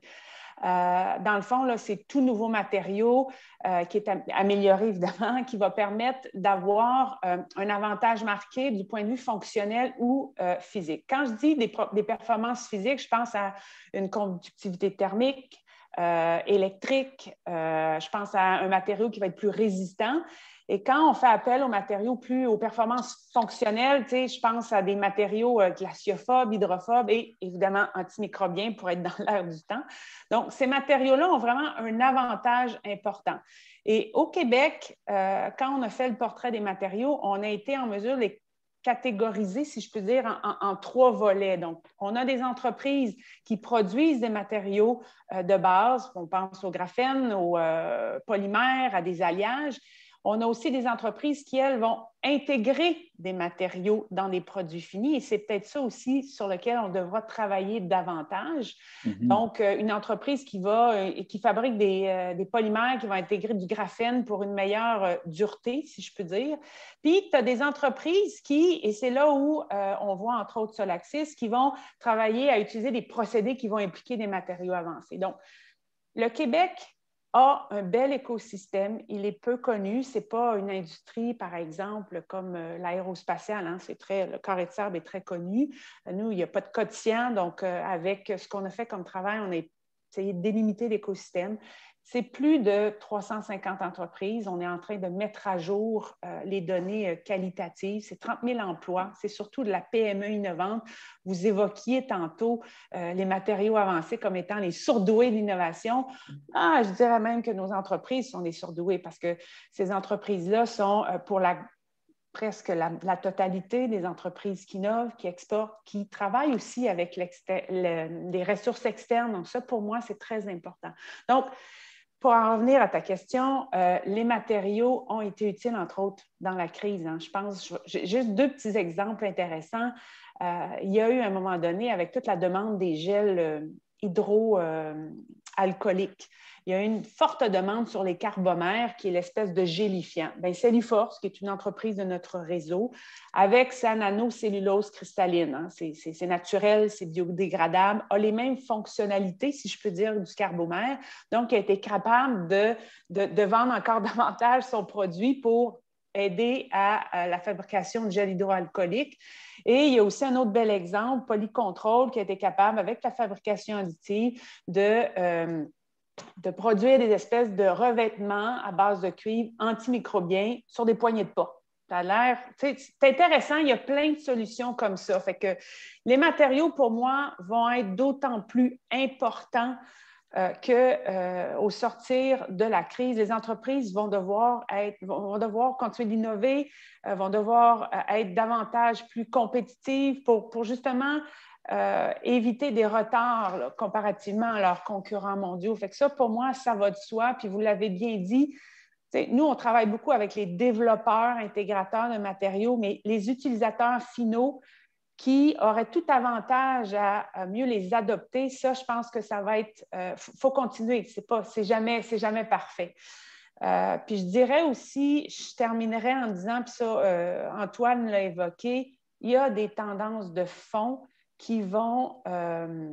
Euh, dans le fond, là, c'est tout nouveau matériau euh, qui est amélioré, évidemment, qui va permettre d'avoir euh, un avantage marqué du point de vue fonctionnel ou euh, physique. Quand je dis des, des performances physiques, je pense à une conductivité thermique, euh, électrique, euh, je pense à un matériau qui va être plus résistant. Et quand on fait appel aux matériaux plus, aux performances fonctionnelles, tu sais, je pense à des matériaux euh, glaciophobes, hydrophobes et évidemment antimicrobiens pour être dans l'air du temps. Donc, ces matériaux-là ont vraiment un avantage important. Et au Québec, euh, quand on a fait le portrait des matériaux, on a été en mesure de les catégoriser, si je peux dire, en, en, en trois volets. Donc, on a des entreprises qui produisent des matériaux euh, de base, on pense au graphène, aux euh, polymères, à des alliages. On a aussi des entreprises qui, elles, vont intégrer des matériaux dans des produits finis et c'est peut-être ça aussi sur lequel on devra travailler davantage. Mm-hmm. Donc, une entreprise qui va et qui fabrique des, euh, des polymères qui vont intégrer du graphène pour une meilleure euh, dureté, si je peux dire. Puis, tu as des entreprises qui, et c'est là où euh, on voit entre autres Solaxis, qui vont travailler à utiliser des procédés qui vont impliquer des matériaux avancés. Donc, le Québec a un bel écosystème. Il est peu connu. Ce n'est pas une industrie, par exemple, comme euh, l'aérospatiale. Hein. C'est très, le carré de sable est très connu. Nous, il n'y a pas de quotient. Donc, euh, avec ce qu'on a fait comme travail, on a essayé de délimiter l'écosystème. C'est plus de trois cent cinquante entreprises. On est en train de mettre à jour euh, les données euh, qualitatives. C'est trente mille emplois. C'est surtout de la P M E innovante. Vous évoquiez tantôt euh, les matériaux avancés comme étant les surdoués d'innovation. Ah, je dirais même que nos entreprises sont des surdoués parce que ces entreprises-là sont euh, pour la presque la, la totalité des entreprises qui innovent, qui exportent, qui travaillent aussi avec le, les ressources externes. Donc ça, pour moi, c'est très important. Donc, pour en revenir à ta question, euh, les matériaux ont été utiles, entre autres, dans la crise. Hein. Je pense, j'ai juste deux petits exemples intéressants. Euh, il y a eu, à un moment donné, avec toute la demande des gels euh, hydroalcooliques, il y a eu une forte demande sur les carbomères, qui est l'espèce de gélifiant. Bien, Celluforce, qui est une entreprise de notre réseau, avec sa nanocellulose cristalline, hein, c'est naturel, c'est biodégradable, a les mêmes fonctionnalités, si je peux dire, du carbomère. Donc, il a été capable de, de, de vendre encore davantage son produit pour aider à, à la fabrication de gel hydroalcoolique. Et il y a aussi un autre bel exemple, Polycontrol, qui a été capable, avec la fabrication additive, de... Euh, de produire des espèces de revêtements à base de cuivre antimicrobiens sur des poignées de pas. Ça a l'air, c'est intéressant, il y a plein de solutions comme ça. Fait que les matériaux, pour moi, vont être d'autant plus importants euh, qu'au euh, sortir de la crise, les entreprises vont devoir, être, vont devoir continuer d'innover, euh, vont devoir euh, être davantage plus compétitives pour, pour justement Euh, éviter des retards là, comparativement à leurs concurrents mondiaux. Fait que ça, pour moi, ça va de soi. Puis vous l'avez bien dit, nous, on travaille beaucoup avec les développeurs, intégrateurs de matériaux, mais les utilisateurs finaux qui auraient tout avantage à, à mieux les adopter, ça, je pense que ça va être... Il euh, faut continuer. C'est pas, c'est jamais, c'est jamais parfait. Euh, puis je dirais aussi, je terminerai en disant, puis ça, euh, Antoine l'a évoqué, il y a des tendances de fond qui vont euh,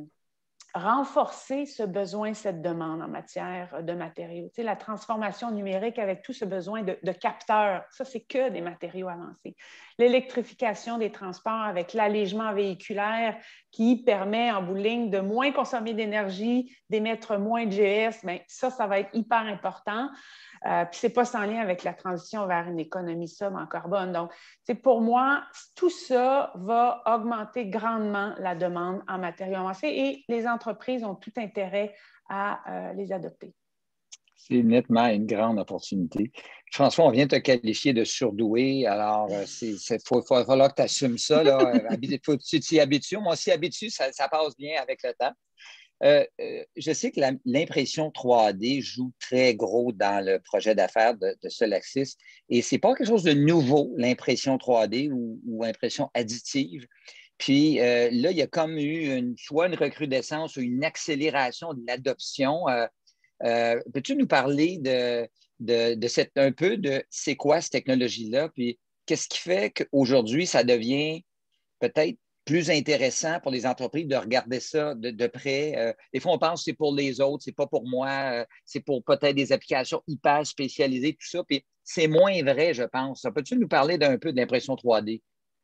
renforcer ce besoin, cette demande en matière de matériaux. Tu sais, la transformation numérique avec tout ce besoin de, de capteurs, ça, c'est que des matériaux avancés. L'électrification des transports avec l'allègement véhiculaire qui permet en bout de ligne de moins consommer d'énergie, d'émettre moins de G E S, bien, ça, ça va être hyper important. Euh, puis, ce n'est pas sans lien avec la transition vers une économie sobre en carbone. Donc, pour moi, tout ça va augmenter grandement la demande en matériaux avancés et les entreprises ont tout intérêt à euh, les adopter. C'est nettement une grande opportunité. François, on vient te qualifier de surdoué. Alors, il va falloir que tu assumes ça. Là. Faut que tu t'y habitues. Moi, s'y habitue, ça, ça passe bien avec le temps. Euh, euh, je sais que l'impression trois D joue très gros dans le projet d'affaires de, de Solaxis et ce n'est pas quelque chose de nouveau, l'impression trois D ou, ou impression additive. Puis euh, là, il y a comme eu une, soit une recrudescence ou une accélération de l'adoption. Euh, euh, Peux-tu nous parler de, de, de cette, un peu de c'est quoi cette technologie-là, puis qu'est-ce qui fait qu'aujourd'hui, ça devient peut-être plus intéressant pour les entreprises de regarder ça de, de près. Euh, des fois, on pense que c'est pour les autres, c'est pas pour moi, euh, c'est pour peut-être des applications hyper spécialisées, tout ça, puis c'est moins vrai, je pense. Peux-tu nous parler d'un peu de l'impression trois D?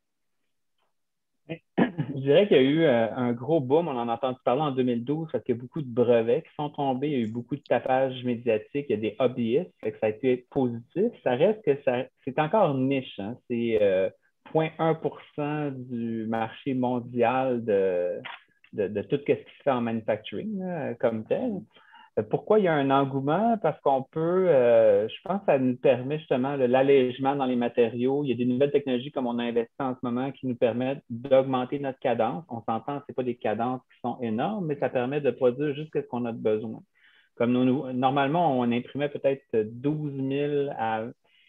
Je dirais qu'il y a eu euh, un gros boom, on en a entendu parler en deux mille douze, parce qu'il y a beaucoup de brevets qui sont tombés, il y a eu beaucoup de tapage médiatique, il y a des hobbyistes, fait que ça a été positif. Ça reste que ça, c'est encore niche, hein? C'est euh, zéro virgule un pour cent du marché mondial de, de, de tout ce qui se fait en manufacturing là, comme tel. Pourquoi il y a un engouement? Parce qu'on peut, euh, je pense que ça nous permet justement l'allègement dans les matériaux. Il y a des nouvelles technologies comme on a investi en ce moment qui nous permettent d'augmenter notre cadence. On s'entend, ce n'est pas des cadences qui sont énormes, mais ça permet de produire juste ce qu'on a besoin. Comme nous, normalement, on imprimait peut-être douze mille à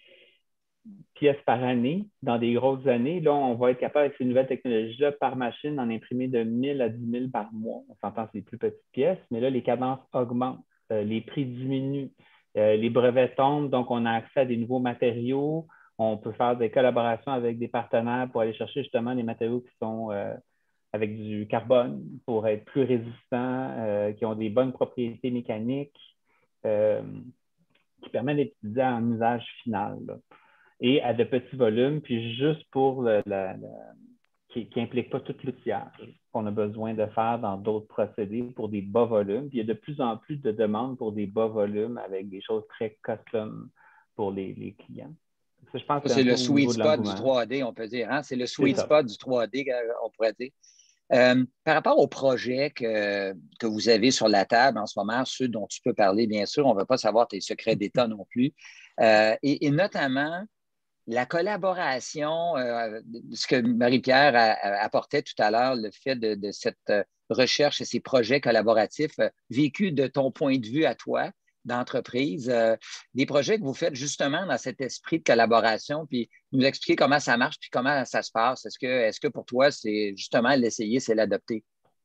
pièces par année dans des grosses années. Là, on va être capable avec ces nouvelles technologies-là par machine d'en imprimer de mille à dix mille par mois. On s'entend, c'est des plus petites pièces, mais là, les cadences augmentent, euh, les prix diminuent, euh, les brevets tombent, donc on a accès à des nouveaux matériaux. On peut faire des collaborations avec des partenaires pour aller chercher justement des matériaux qui sont euh, avec du carbone pour être plus résistants, euh, qui ont des bonnes propriétés mécaniques, euh, qui permettent d'utiliser en usage final, là. Et à de petits volumes, puis juste pour le, le, le qui n'implique pas tout l'outillage qu'on a besoin de faire dans d'autres procédés pour des bas volumes. Puis il y a de plus en plus de demandes pour des bas volumes avec des choses très custom pour les, les clients. Ça, je pense que c'est le sweet spot du trois D, on peut dire. Hein? C'est le sweet spot du trois D, on pourrait dire. Euh, par rapport aux projets que, que vous avez sur la table en ce moment, ceux dont tu peux parler, bien sûr, on ne va pas savoir tes secrets d'État non plus, euh, et, et notamment la collaboration, euh, ce que Marie-Pierre a, a apportait tout à l'heure, le fait de, de cette recherche et ces projets collaboratifs euh, vécus de ton point de vue à toi, d'entreprise, euh, des projets que vous faites justement dans cet esprit de collaboration, puis nous expliquer comment ça marche, puis comment ça se passe. Est-ce que, est-ce que pour toi, c'est justement l'essayer, c'est l'adopter?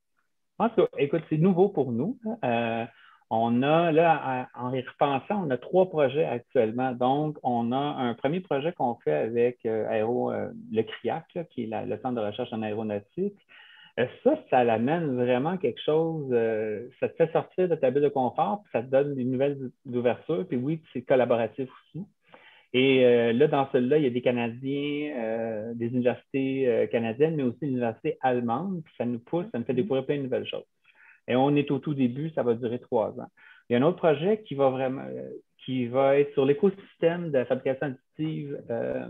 En tout cas, écoute, c'est nouveau pour nous. Euh, On a, là, en y repensant, on a trois projets actuellement. Donc, on a un premier projet qu'on fait avec euh, Aéro, euh, le CRIAC, là, qui est la, le Centre de recherche en aéronautique. Euh, ça, ça l'amène vraiment quelque chose, euh, ça te fait sortir de ta bulle de confort, puis ça te donne des nouvelles ouvertures, puis oui, c'est collaboratif aussi. Et euh, là, dans celui-là, il y a des Canadiens, euh, des universités euh, canadiennes, mais aussi des universités allemandes, puis ça nous pousse, ça nous fait découvrir plein de nouvelles choses. Et on est au tout début, ça va durer trois ans. Il y a un autre projet qui va vraiment, qui va être sur l'écosystème de la fabrication additive euh,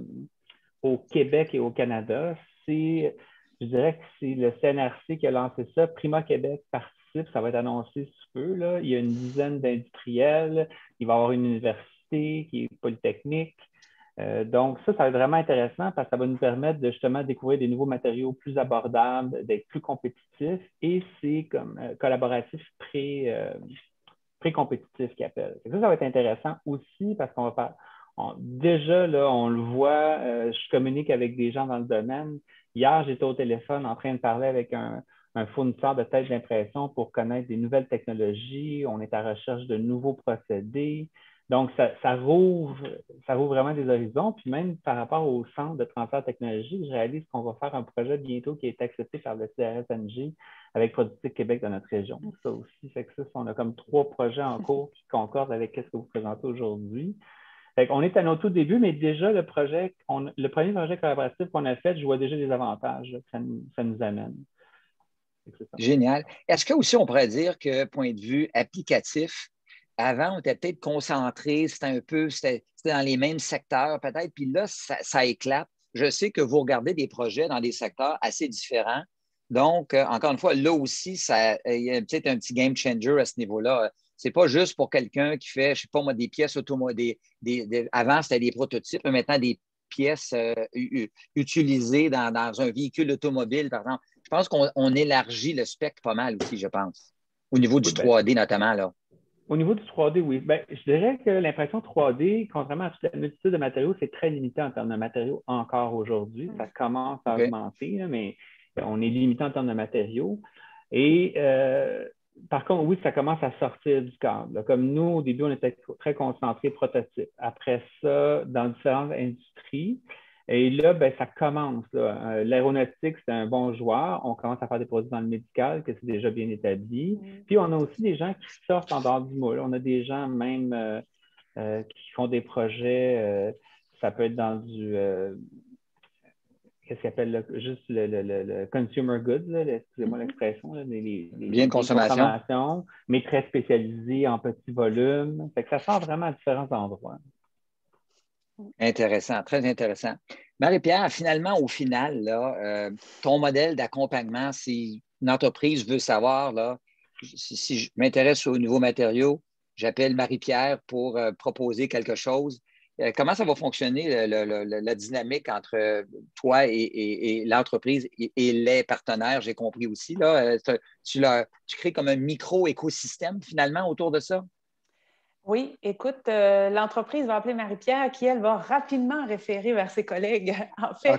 au Québec et au Canada. C'est, je dirais que c'est le C N R C qui a lancé ça. Prima Québec participe, ça va être annoncé sous peu, là. Il y a une dizaine d'industriels. Il va y avoir une université qui est polytechnique. Euh, donc, ça, ça va être vraiment intéressant parce que ça va nous permettre de justement découvrir des nouveaux matériaux plus abordables, d'être plus compétitifs et c'est comme euh, collaboratif pré, euh, pré-compétitif qu'ils appellent. Ça, ça va être intéressant aussi parce qu'on va faire. On, déjà, là, on le voit, euh, je communique avec des gens dans le domaine. Hier, j'étais au téléphone en train de parler avec un, un fournisseur de têtes d'impression pour connaître des nouvelles technologies. On est à la recherche de nouveaux procédés. Donc, ça, ça, rouvre, ça rouvre vraiment des horizons. Puis même par rapport au centre de transfert de technologie, je réalise qu'on va faire un projet bientôt qui est accepté par le C R S N G avec Productique Québec de notre région. Ça aussi, fait que ça, on a comme trois projets en cours qui concordent avec ce que vous présentez aujourd'hui. Fait qu'on est à notre tout début, mais déjà, le projet, on, le premier projet collaboratif qu'on a fait, je vois déjà des avantages là, que ça nous, ça nous amène. Génial. Est-ce que aussi on pourrait dire que, point de vue applicatif, avant, on était peut-être concentré, c'était un peu, c'était dans les mêmes secteurs peut-être, puis là, ça, ça éclate. Je sais que vous regardez des projets dans des secteurs assez différents. Donc, euh, encore une fois, là aussi, ça, il y a peut-être un petit game changer à ce niveau-là. C'est pas juste pour quelqu'un qui fait, je sais pas moi, des pièces automobiles. Des, des, avant, c'était des prototypes, mais maintenant, des pièces euh, utilisées dans, dans un véhicule automobile, par exemple. Je pense qu'on on élargit le spectre pas mal aussi, je pense, au niveau du oui, ben, trois D notamment, là. Au niveau du trois D, oui. Ben, je dirais que l'impression trois D, contrairement à toute la multitude de matériaux, c'est très limité en termes de matériaux encore aujourd'hui. Ça commence à okay. augmenter, là, mais on est limité en termes de matériaux. Et euh, par contre, oui, ça commence à sortir du cadre. Là. Comme nous, au début, on était très concentrés prototypes. Après ça, dans différentes industries. Et là, ben, ça commence. Euh, l'aéronautique, c'est un bon joueur. On commence à faire des produits dans le médical, que c'est déjà bien établi. Mm. Puis, on a aussi des gens qui sortent en dehors du moule. On a des gens même euh, euh, qui font des projets. Euh, ça peut être dans du... Euh, qu'est-ce qu'ils appellent le, juste le, le, le, le consumer goods, excusez-moi l'expression, les, les, les biens de consommation. consommation, mais très spécialisés en petits volumes. Fait que ça sort vraiment à différents endroits. Intéressant, très intéressant. Marie-Pierre, finalement, au final, là, euh, ton modèle d'accompagnement, si une entreprise veut savoir, là, si, si je m'intéresse aux nouveaux matériaux, j'appelle Marie-Pierre pour euh, proposer quelque chose. Euh, comment ça va fonctionner, le, le, le, la dynamique entre toi et, et, et l'entreprise et, et les partenaires, j'ai compris aussi. Là, tu, leur, tu crées comme un micro-écosystème, finalement, autour de ça? Oui, écoute, euh, l'entreprise va appeler Marie-Pierre qui, elle, va rapidement référer vers ses collègues. En fait,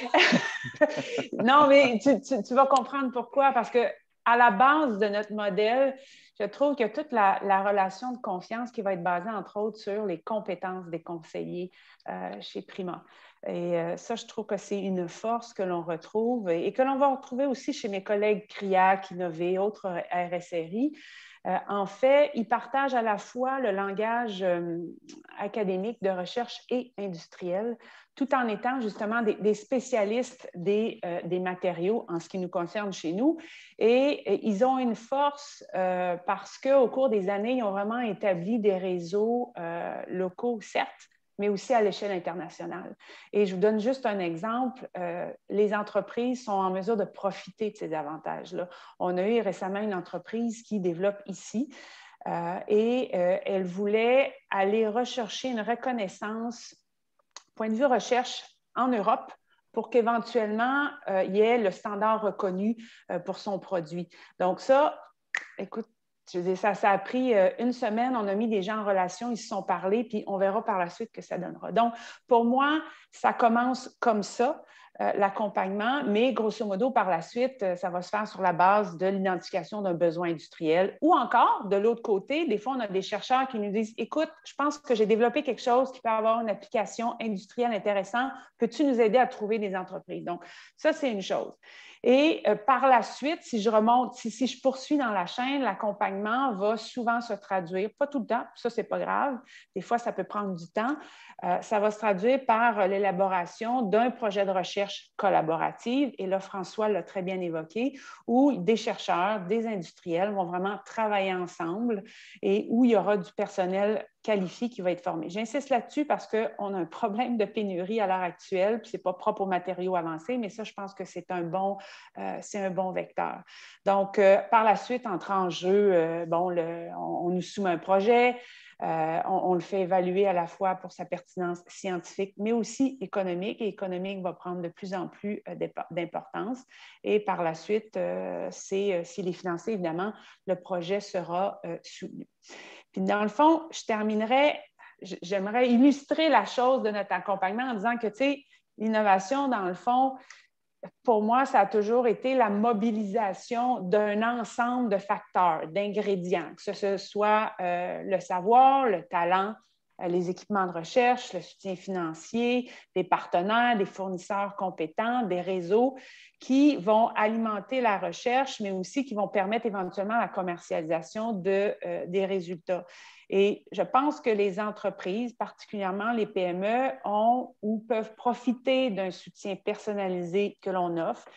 OK. Non, mais tu, tu, tu vas comprendre pourquoi. Parce que à la base de notre modèle, je trouve que toute la, la relation de confiance qui va être basée, entre autres, sur les compétences des conseillers euh, chez Prima. Et euh, ça, je trouve que c'est une force que l'on retrouve et, et que l'on va retrouver aussi chez mes collègues Criac, Innové, autres R S R I. Euh, en fait, ils partagent à la fois le langage euh, académique de recherche et industriel, tout en étant justement des, des spécialistes des, euh, des matériaux en ce qui nous concerne chez nous. Et, et ils ont une force euh, parce qu'au cours des années, ils ont vraiment établi des réseaux euh, locaux, certes, mais aussi à l'échelle internationale. Et je vous donne juste un exemple. Euh, les entreprises sont en mesure de profiter de ces avantages-là. On a eu récemment une entreprise qui développe ici euh, et euh, elle voulait aller rechercher une reconnaissance, point de vue recherche, en Europe pour qu'éventuellement, euh, il y ait le standard reconnu euh, pour son produit. Donc ça, écoute, je veux dire, ça, ça a pris une semaine, on a mis des gens en relation, ils se sont parlé, puis on verra par la suite que ça donnera. Donc, pour moi, ça commence comme ça, euh, l'accompagnement, mais grosso modo, par la suite, ça va se faire sur la base de l'identification d'un besoin industriel. Ou encore, de l'autre côté, des fois, on a des chercheurs qui nous disent « Écoute, je pense que j'ai développé quelque chose qui peut avoir une application industrielle intéressante. Peux-tu nous aider à trouver des entreprises? » Donc, ça, c'est une chose. Et euh, par la suite, si je remonte, si, si je poursuis dans la chaîne, l'accompagnement va souvent se traduire, pas tout le temps, ça, c'est pas grave, des fois, ça peut prendre du temps, euh, ça va se traduire par l'élaboration d'un projet de recherche collaborative, et là, François l'a très bien évoqué, où des chercheurs, des industriels vont vraiment travailler ensemble et où il y aura du personnel qualifié qui va être formé. J'insiste là-dessus parce qu'on a un problème de pénurie à l'heure actuelle, puis ce n'est pas propre aux matériaux avancés, mais ça, je pense que c'est un bon, euh, c'est un bon vecteur. Donc, euh, par la suite, entre en jeu, euh, bon, le, on, on nous soumet un projet, euh, on, on le fait évaluer à la fois pour sa pertinence scientifique, mais aussi économique, et économique va prendre de plus en plus euh, d'importance. Et par la suite, euh, c'est, euh, s'il est financé, évidemment, le projet sera euh, soutenu. Puis dans le fond, je terminerais, j'aimerais illustrer la chose de notre accompagnement en disant que, tu sais, l'innovation, dans le fond, pour moi, ça a toujours été la mobilisation d'un ensemble de facteurs, d'ingrédients, que ce soit euh, le savoir, le talent, euh, les équipements de recherche, le soutien financier, des partenaires, des fournisseurs compétents, des réseaux qui vont alimenter la recherche, mais aussi qui vont permettre éventuellement la commercialisation de, euh, des résultats. Et je pense que les entreprises, particulièrement les P M E, ont ou peuvent profiter d'un soutien personnalisé que l'on offre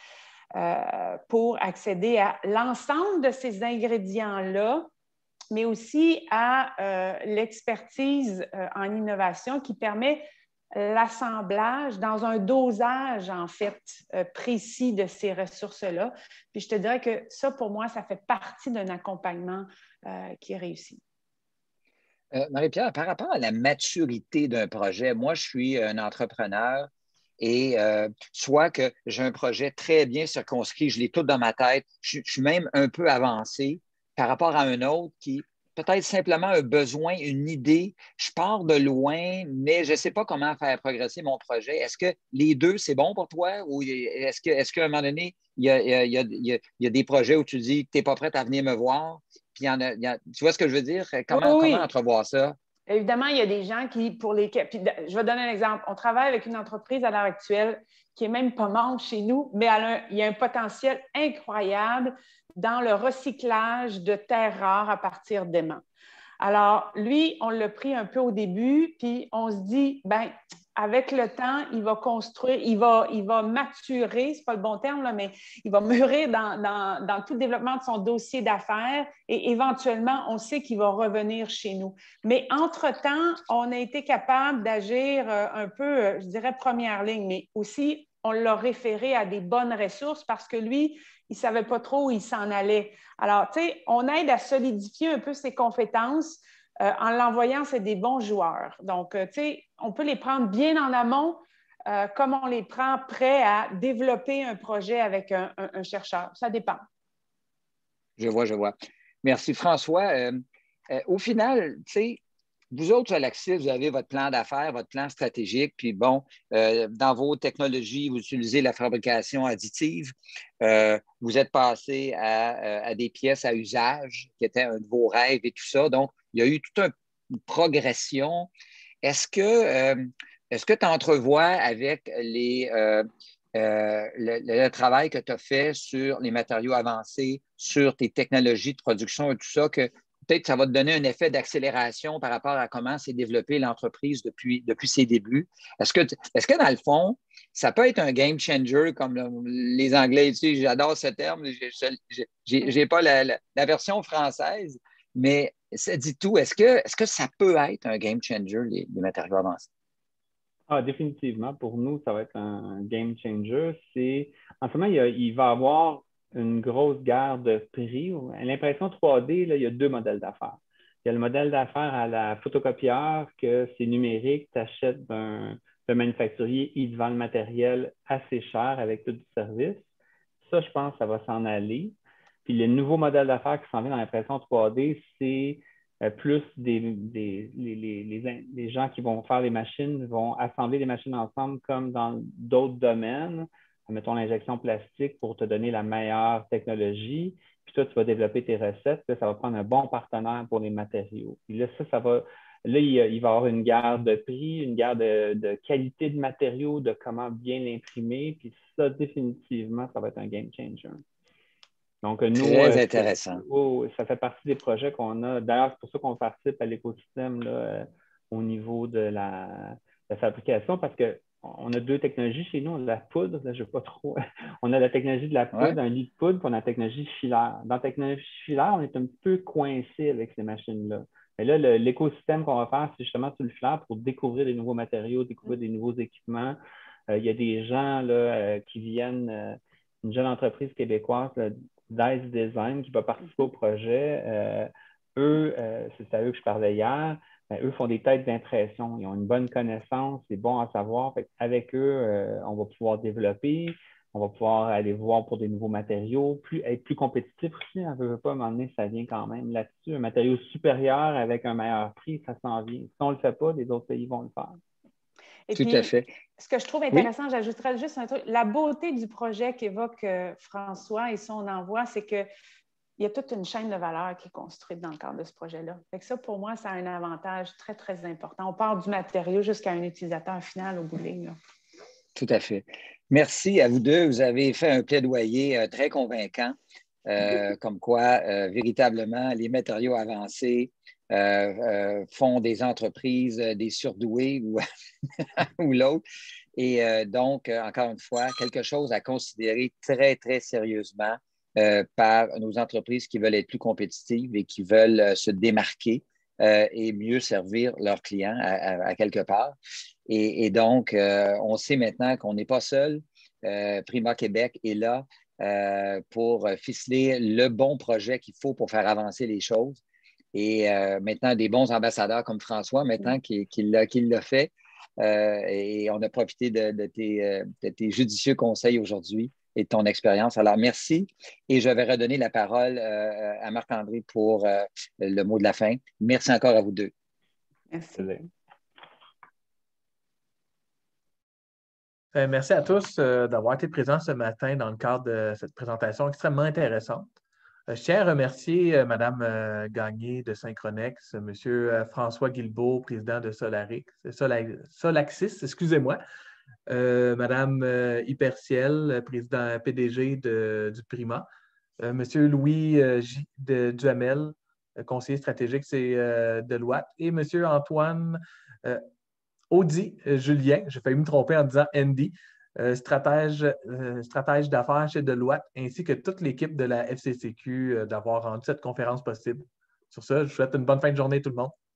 euh, pour accéder à l'ensemble de ces ingrédients-là, mais aussi à euh, l'expertise euh, en innovation qui permet l'assemblage dans un dosage, en fait, euh, précis de ces ressources-là. Puis je te dirais que ça, pour moi, ça fait partie d'un accompagnement euh, qui est réussi. Euh, Marie-Pierre, par rapport à la maturité d'un projet, moi, je suis un entrepreneur et euh, soit que j'ai un projet très bien circonscrit, je l'ai tout dans ma tête, je, je suis même un peu avancé par rapport à un autre qui peut-être simplement un besoin, une idée. Je pars de loin, mais je ne sais pas comment faire progresser mon projet. Est-ce que les deux, c'est bon pour toi? Ou est-ce que, est-ce qu'à un moment donné, il y a, il y a, il y a, il y a des projets où tu dis que tu n'es pas prête à venir me voir? Puis il y en a, il y a, tu vois ce que je veux dire? Comment, oui, oui. comment entrevoir ça? Évidemment, il y a des gens qui, pour lesquels... Puis, je vais donner un exemple. On travaille avec une entreprise à l'heure actuelle qui n'est même pas membre chez nous, mais elle a, il y a un potentiel incroyable dans le recyclage de terres rares à partir d'aimants. Alors, lui, on l'a pris un peu au début, puis on se dit, bien, avec le temps, il va construire, il va, il va maturer, ce n'est pas le bon terme, là, mais il va mûrir dans, dans, dans tout le développement de son dossier d'affaires et éventuellement, on sait qu'il va revenir chez nous. Mais entre-temps, on a été capable d'agir un peu, je dirais, première ligne, mais aussi, on l'a référé à des bonnes ressources parce que lui, il ne savait pas trop où il s'en allait. Alors, tu sais, on aide à solidifier un peu ses compétences euh, en l'envoyant, c'est des bons joueurs. Donc, euh, tu sais, on peut les prendre bien en amont euh, comme on les prend prêts à développer un projet avec un, un, un chercheur. Ça dépend. Je vois, je vois. Merci, François. Euh, euh, au final, tu sais, vous autres, à l'Axis, vous avez votre plan d'affaires, votre plan stratégique, puis bon, euh, dans vos technologies, vous utilisez la fabrication additive. Euh, vous êtes passé à, à des pièces à usage qui étaient un de vos rêves et tout ça. Donc, il y a eu toute un, une progression. Est-ce que euh, est-ce que tu entrevois avec les, euh, euh, le, le travail que tu as fait sur les matériaux avancés, sur tes technologies de production et tout ça, que peut-être que ça va te donner un effet d'accélération par rapport à comment s'est développée l'entreprise depuis, depuis ses débuts. Est-ce que, est-ce que, dans le fond, ça peut être un game changer, comme le, les Anglais utilisent? J'adore ce terme, je n'ai pas la, la, la version française, mais ça dit tout. Est-ce que, est-ce que ça peut être un game changer, les, les matériaux avancés? Ah, définitivement. Pour nous, ça va être un game changer. C'est, en ce moment, il, y a, il va y avoir une grosse guerre de prix. L'impression trois D, là, il y a deux modèles d'affaires. Il y a le modèle d'affaires à la photocopieur, que c'est numérique, tu achètes d'un, d'un manufacturier, il te vend le matériel assez cher avec tout le service. Ça, je pense, ça va s'en aller. Puis le nouveau modèle d'affaires qui s'en vient dans l'impression trois D, c'est euh, plus des, des les, les, les, les gens qui vont faire les machines, vont assembler les machines ensemble comme dans d'autres domaines. Mettons l'injection plastique pour te donner la meilleure technologie. Puis toi, tu vas développer tes recettes. Là, ça va prendre un bon partenaire pour les matériaux. Puis là, ça, ça va. Là, il, il va y avoir une guerre de prix, une guerre de, de qualité de matériaux, de comment bien l'imprimer. Puis ça, définitivement, ça va être un game changer. Donc, nous, Très euh, intéressant. Oh, ça fait partie des projets qu'on a. D'ailleurs, c'est pour ça qu'on participe à l'écosystème là, euh, au niveau de la, la fabrication, parce que on a deux technologies chez nous. On a la poudre, là, je ne veux pas trop. On a la technologie de la poudre, ouais. un lit de poudre, puis on a la technologie filaire. Dans la technologie filaire, on est un petit peu coincé avec ces machines-là. Mais là, le, l'écosystème qu'on va faire, c'est justement sur le filaire pour découvrir des nouveaux matériaux, découvrir des nouveaux équipements. Euh, il y a des gens là, euh, qui viennent, euh, une jeune entreprise québécoise, là, Dice Design, qui va participer au projet. Euh, eux, euh, c'est à eux que je parlais hier. Ben, eux font des têtes d'impression. Ils ont une bonne connaissance, c'est bon à savoir. Fait avec eux, euh, on va pouvoir développer, on va pouvoir aller voir pour des nouveaux matériaux, plus, être plus compétitif aussi. On ne veut pas m'emmener, ça vient quand même là-dessus. Un matériau supérieur avec un meilleur prix, ça s'en vient. Si on ne le fait pas, les autres pays vont le faire. Et Tout puis, à fait. Ce que je trouve intéressant, oui? J'ajouterais juste un truc. La beauté du projet qu'évoque euh, François et son envoi, c'est que il y a toute une chaîne de valeur qui est construite dans le cadre de ce projet-là. Fait que ça, pour moi, ça a un avantage très, très important. On part du matériau jusqu'à un utilisateur final au bout de ligne. Tout à fait. Merci à vous deux. Vous avez fait un plaidoyer euh, très convaincant, euh, comme quoi, euh, véritablement, les matériaux avancés euh, euh, font des entreprises euh, des surdoués ou, ou l'autre. Et euh, donc, euh, encore une fois, quelque chose à considérer très, très sérieusement Euh, par nos entreprises qui veulent être plus compétitives et qui veulent euh, se démarquer euh, et mieux servir leurs clients à, à, à quelque part. Et, et donc, euh, on sait maintenant qu'on n'est pas seul. Euh, Prima Québec est là euh, pour ficeler le bon projet qu'il faut pour faire avancer les choses. Et euh, maintenant, des bons ambassadeurs comme François, maintenant, qui, qui, l'a, qui l'a fait. Euh, et on a profité de, de, tes, de tes judicieux conseils aujourd'hui et de ton expérience. Alors, merci. Et je vais redonner la parole euh, à Marc-André pour euh, le mot de la fin. Merci encore à vous deux. Merci. Euh, merci à tous euh, d'avoir été présents ce matin dans le cadre de cette présentation extrêmement intéressante. Euh, je tiens à remercier euh, Mme euh, Gagné de Synchronex, M. Euh, François Guilbeault, président de Solarix, Sola, Solaxis, excusez-moi, euh, Mme euh, Hyperciel, président P D G de, du Prima, euh, M. Louis euh, J. de Duhamel, conseiller stratégique chez euh, Deloitte, et M. Antoine euh, Audi euh, Julien, j'ai failli me tromper en disant Andy, euh, stratège, euh, stratège d'affaires chez Deloitte, ainsi que toute l'équipe de la F C C Q euh, d'avoir rendu cette conférence possible. Sur ça, je vous souhaite une bonne fin de journée tout le monde.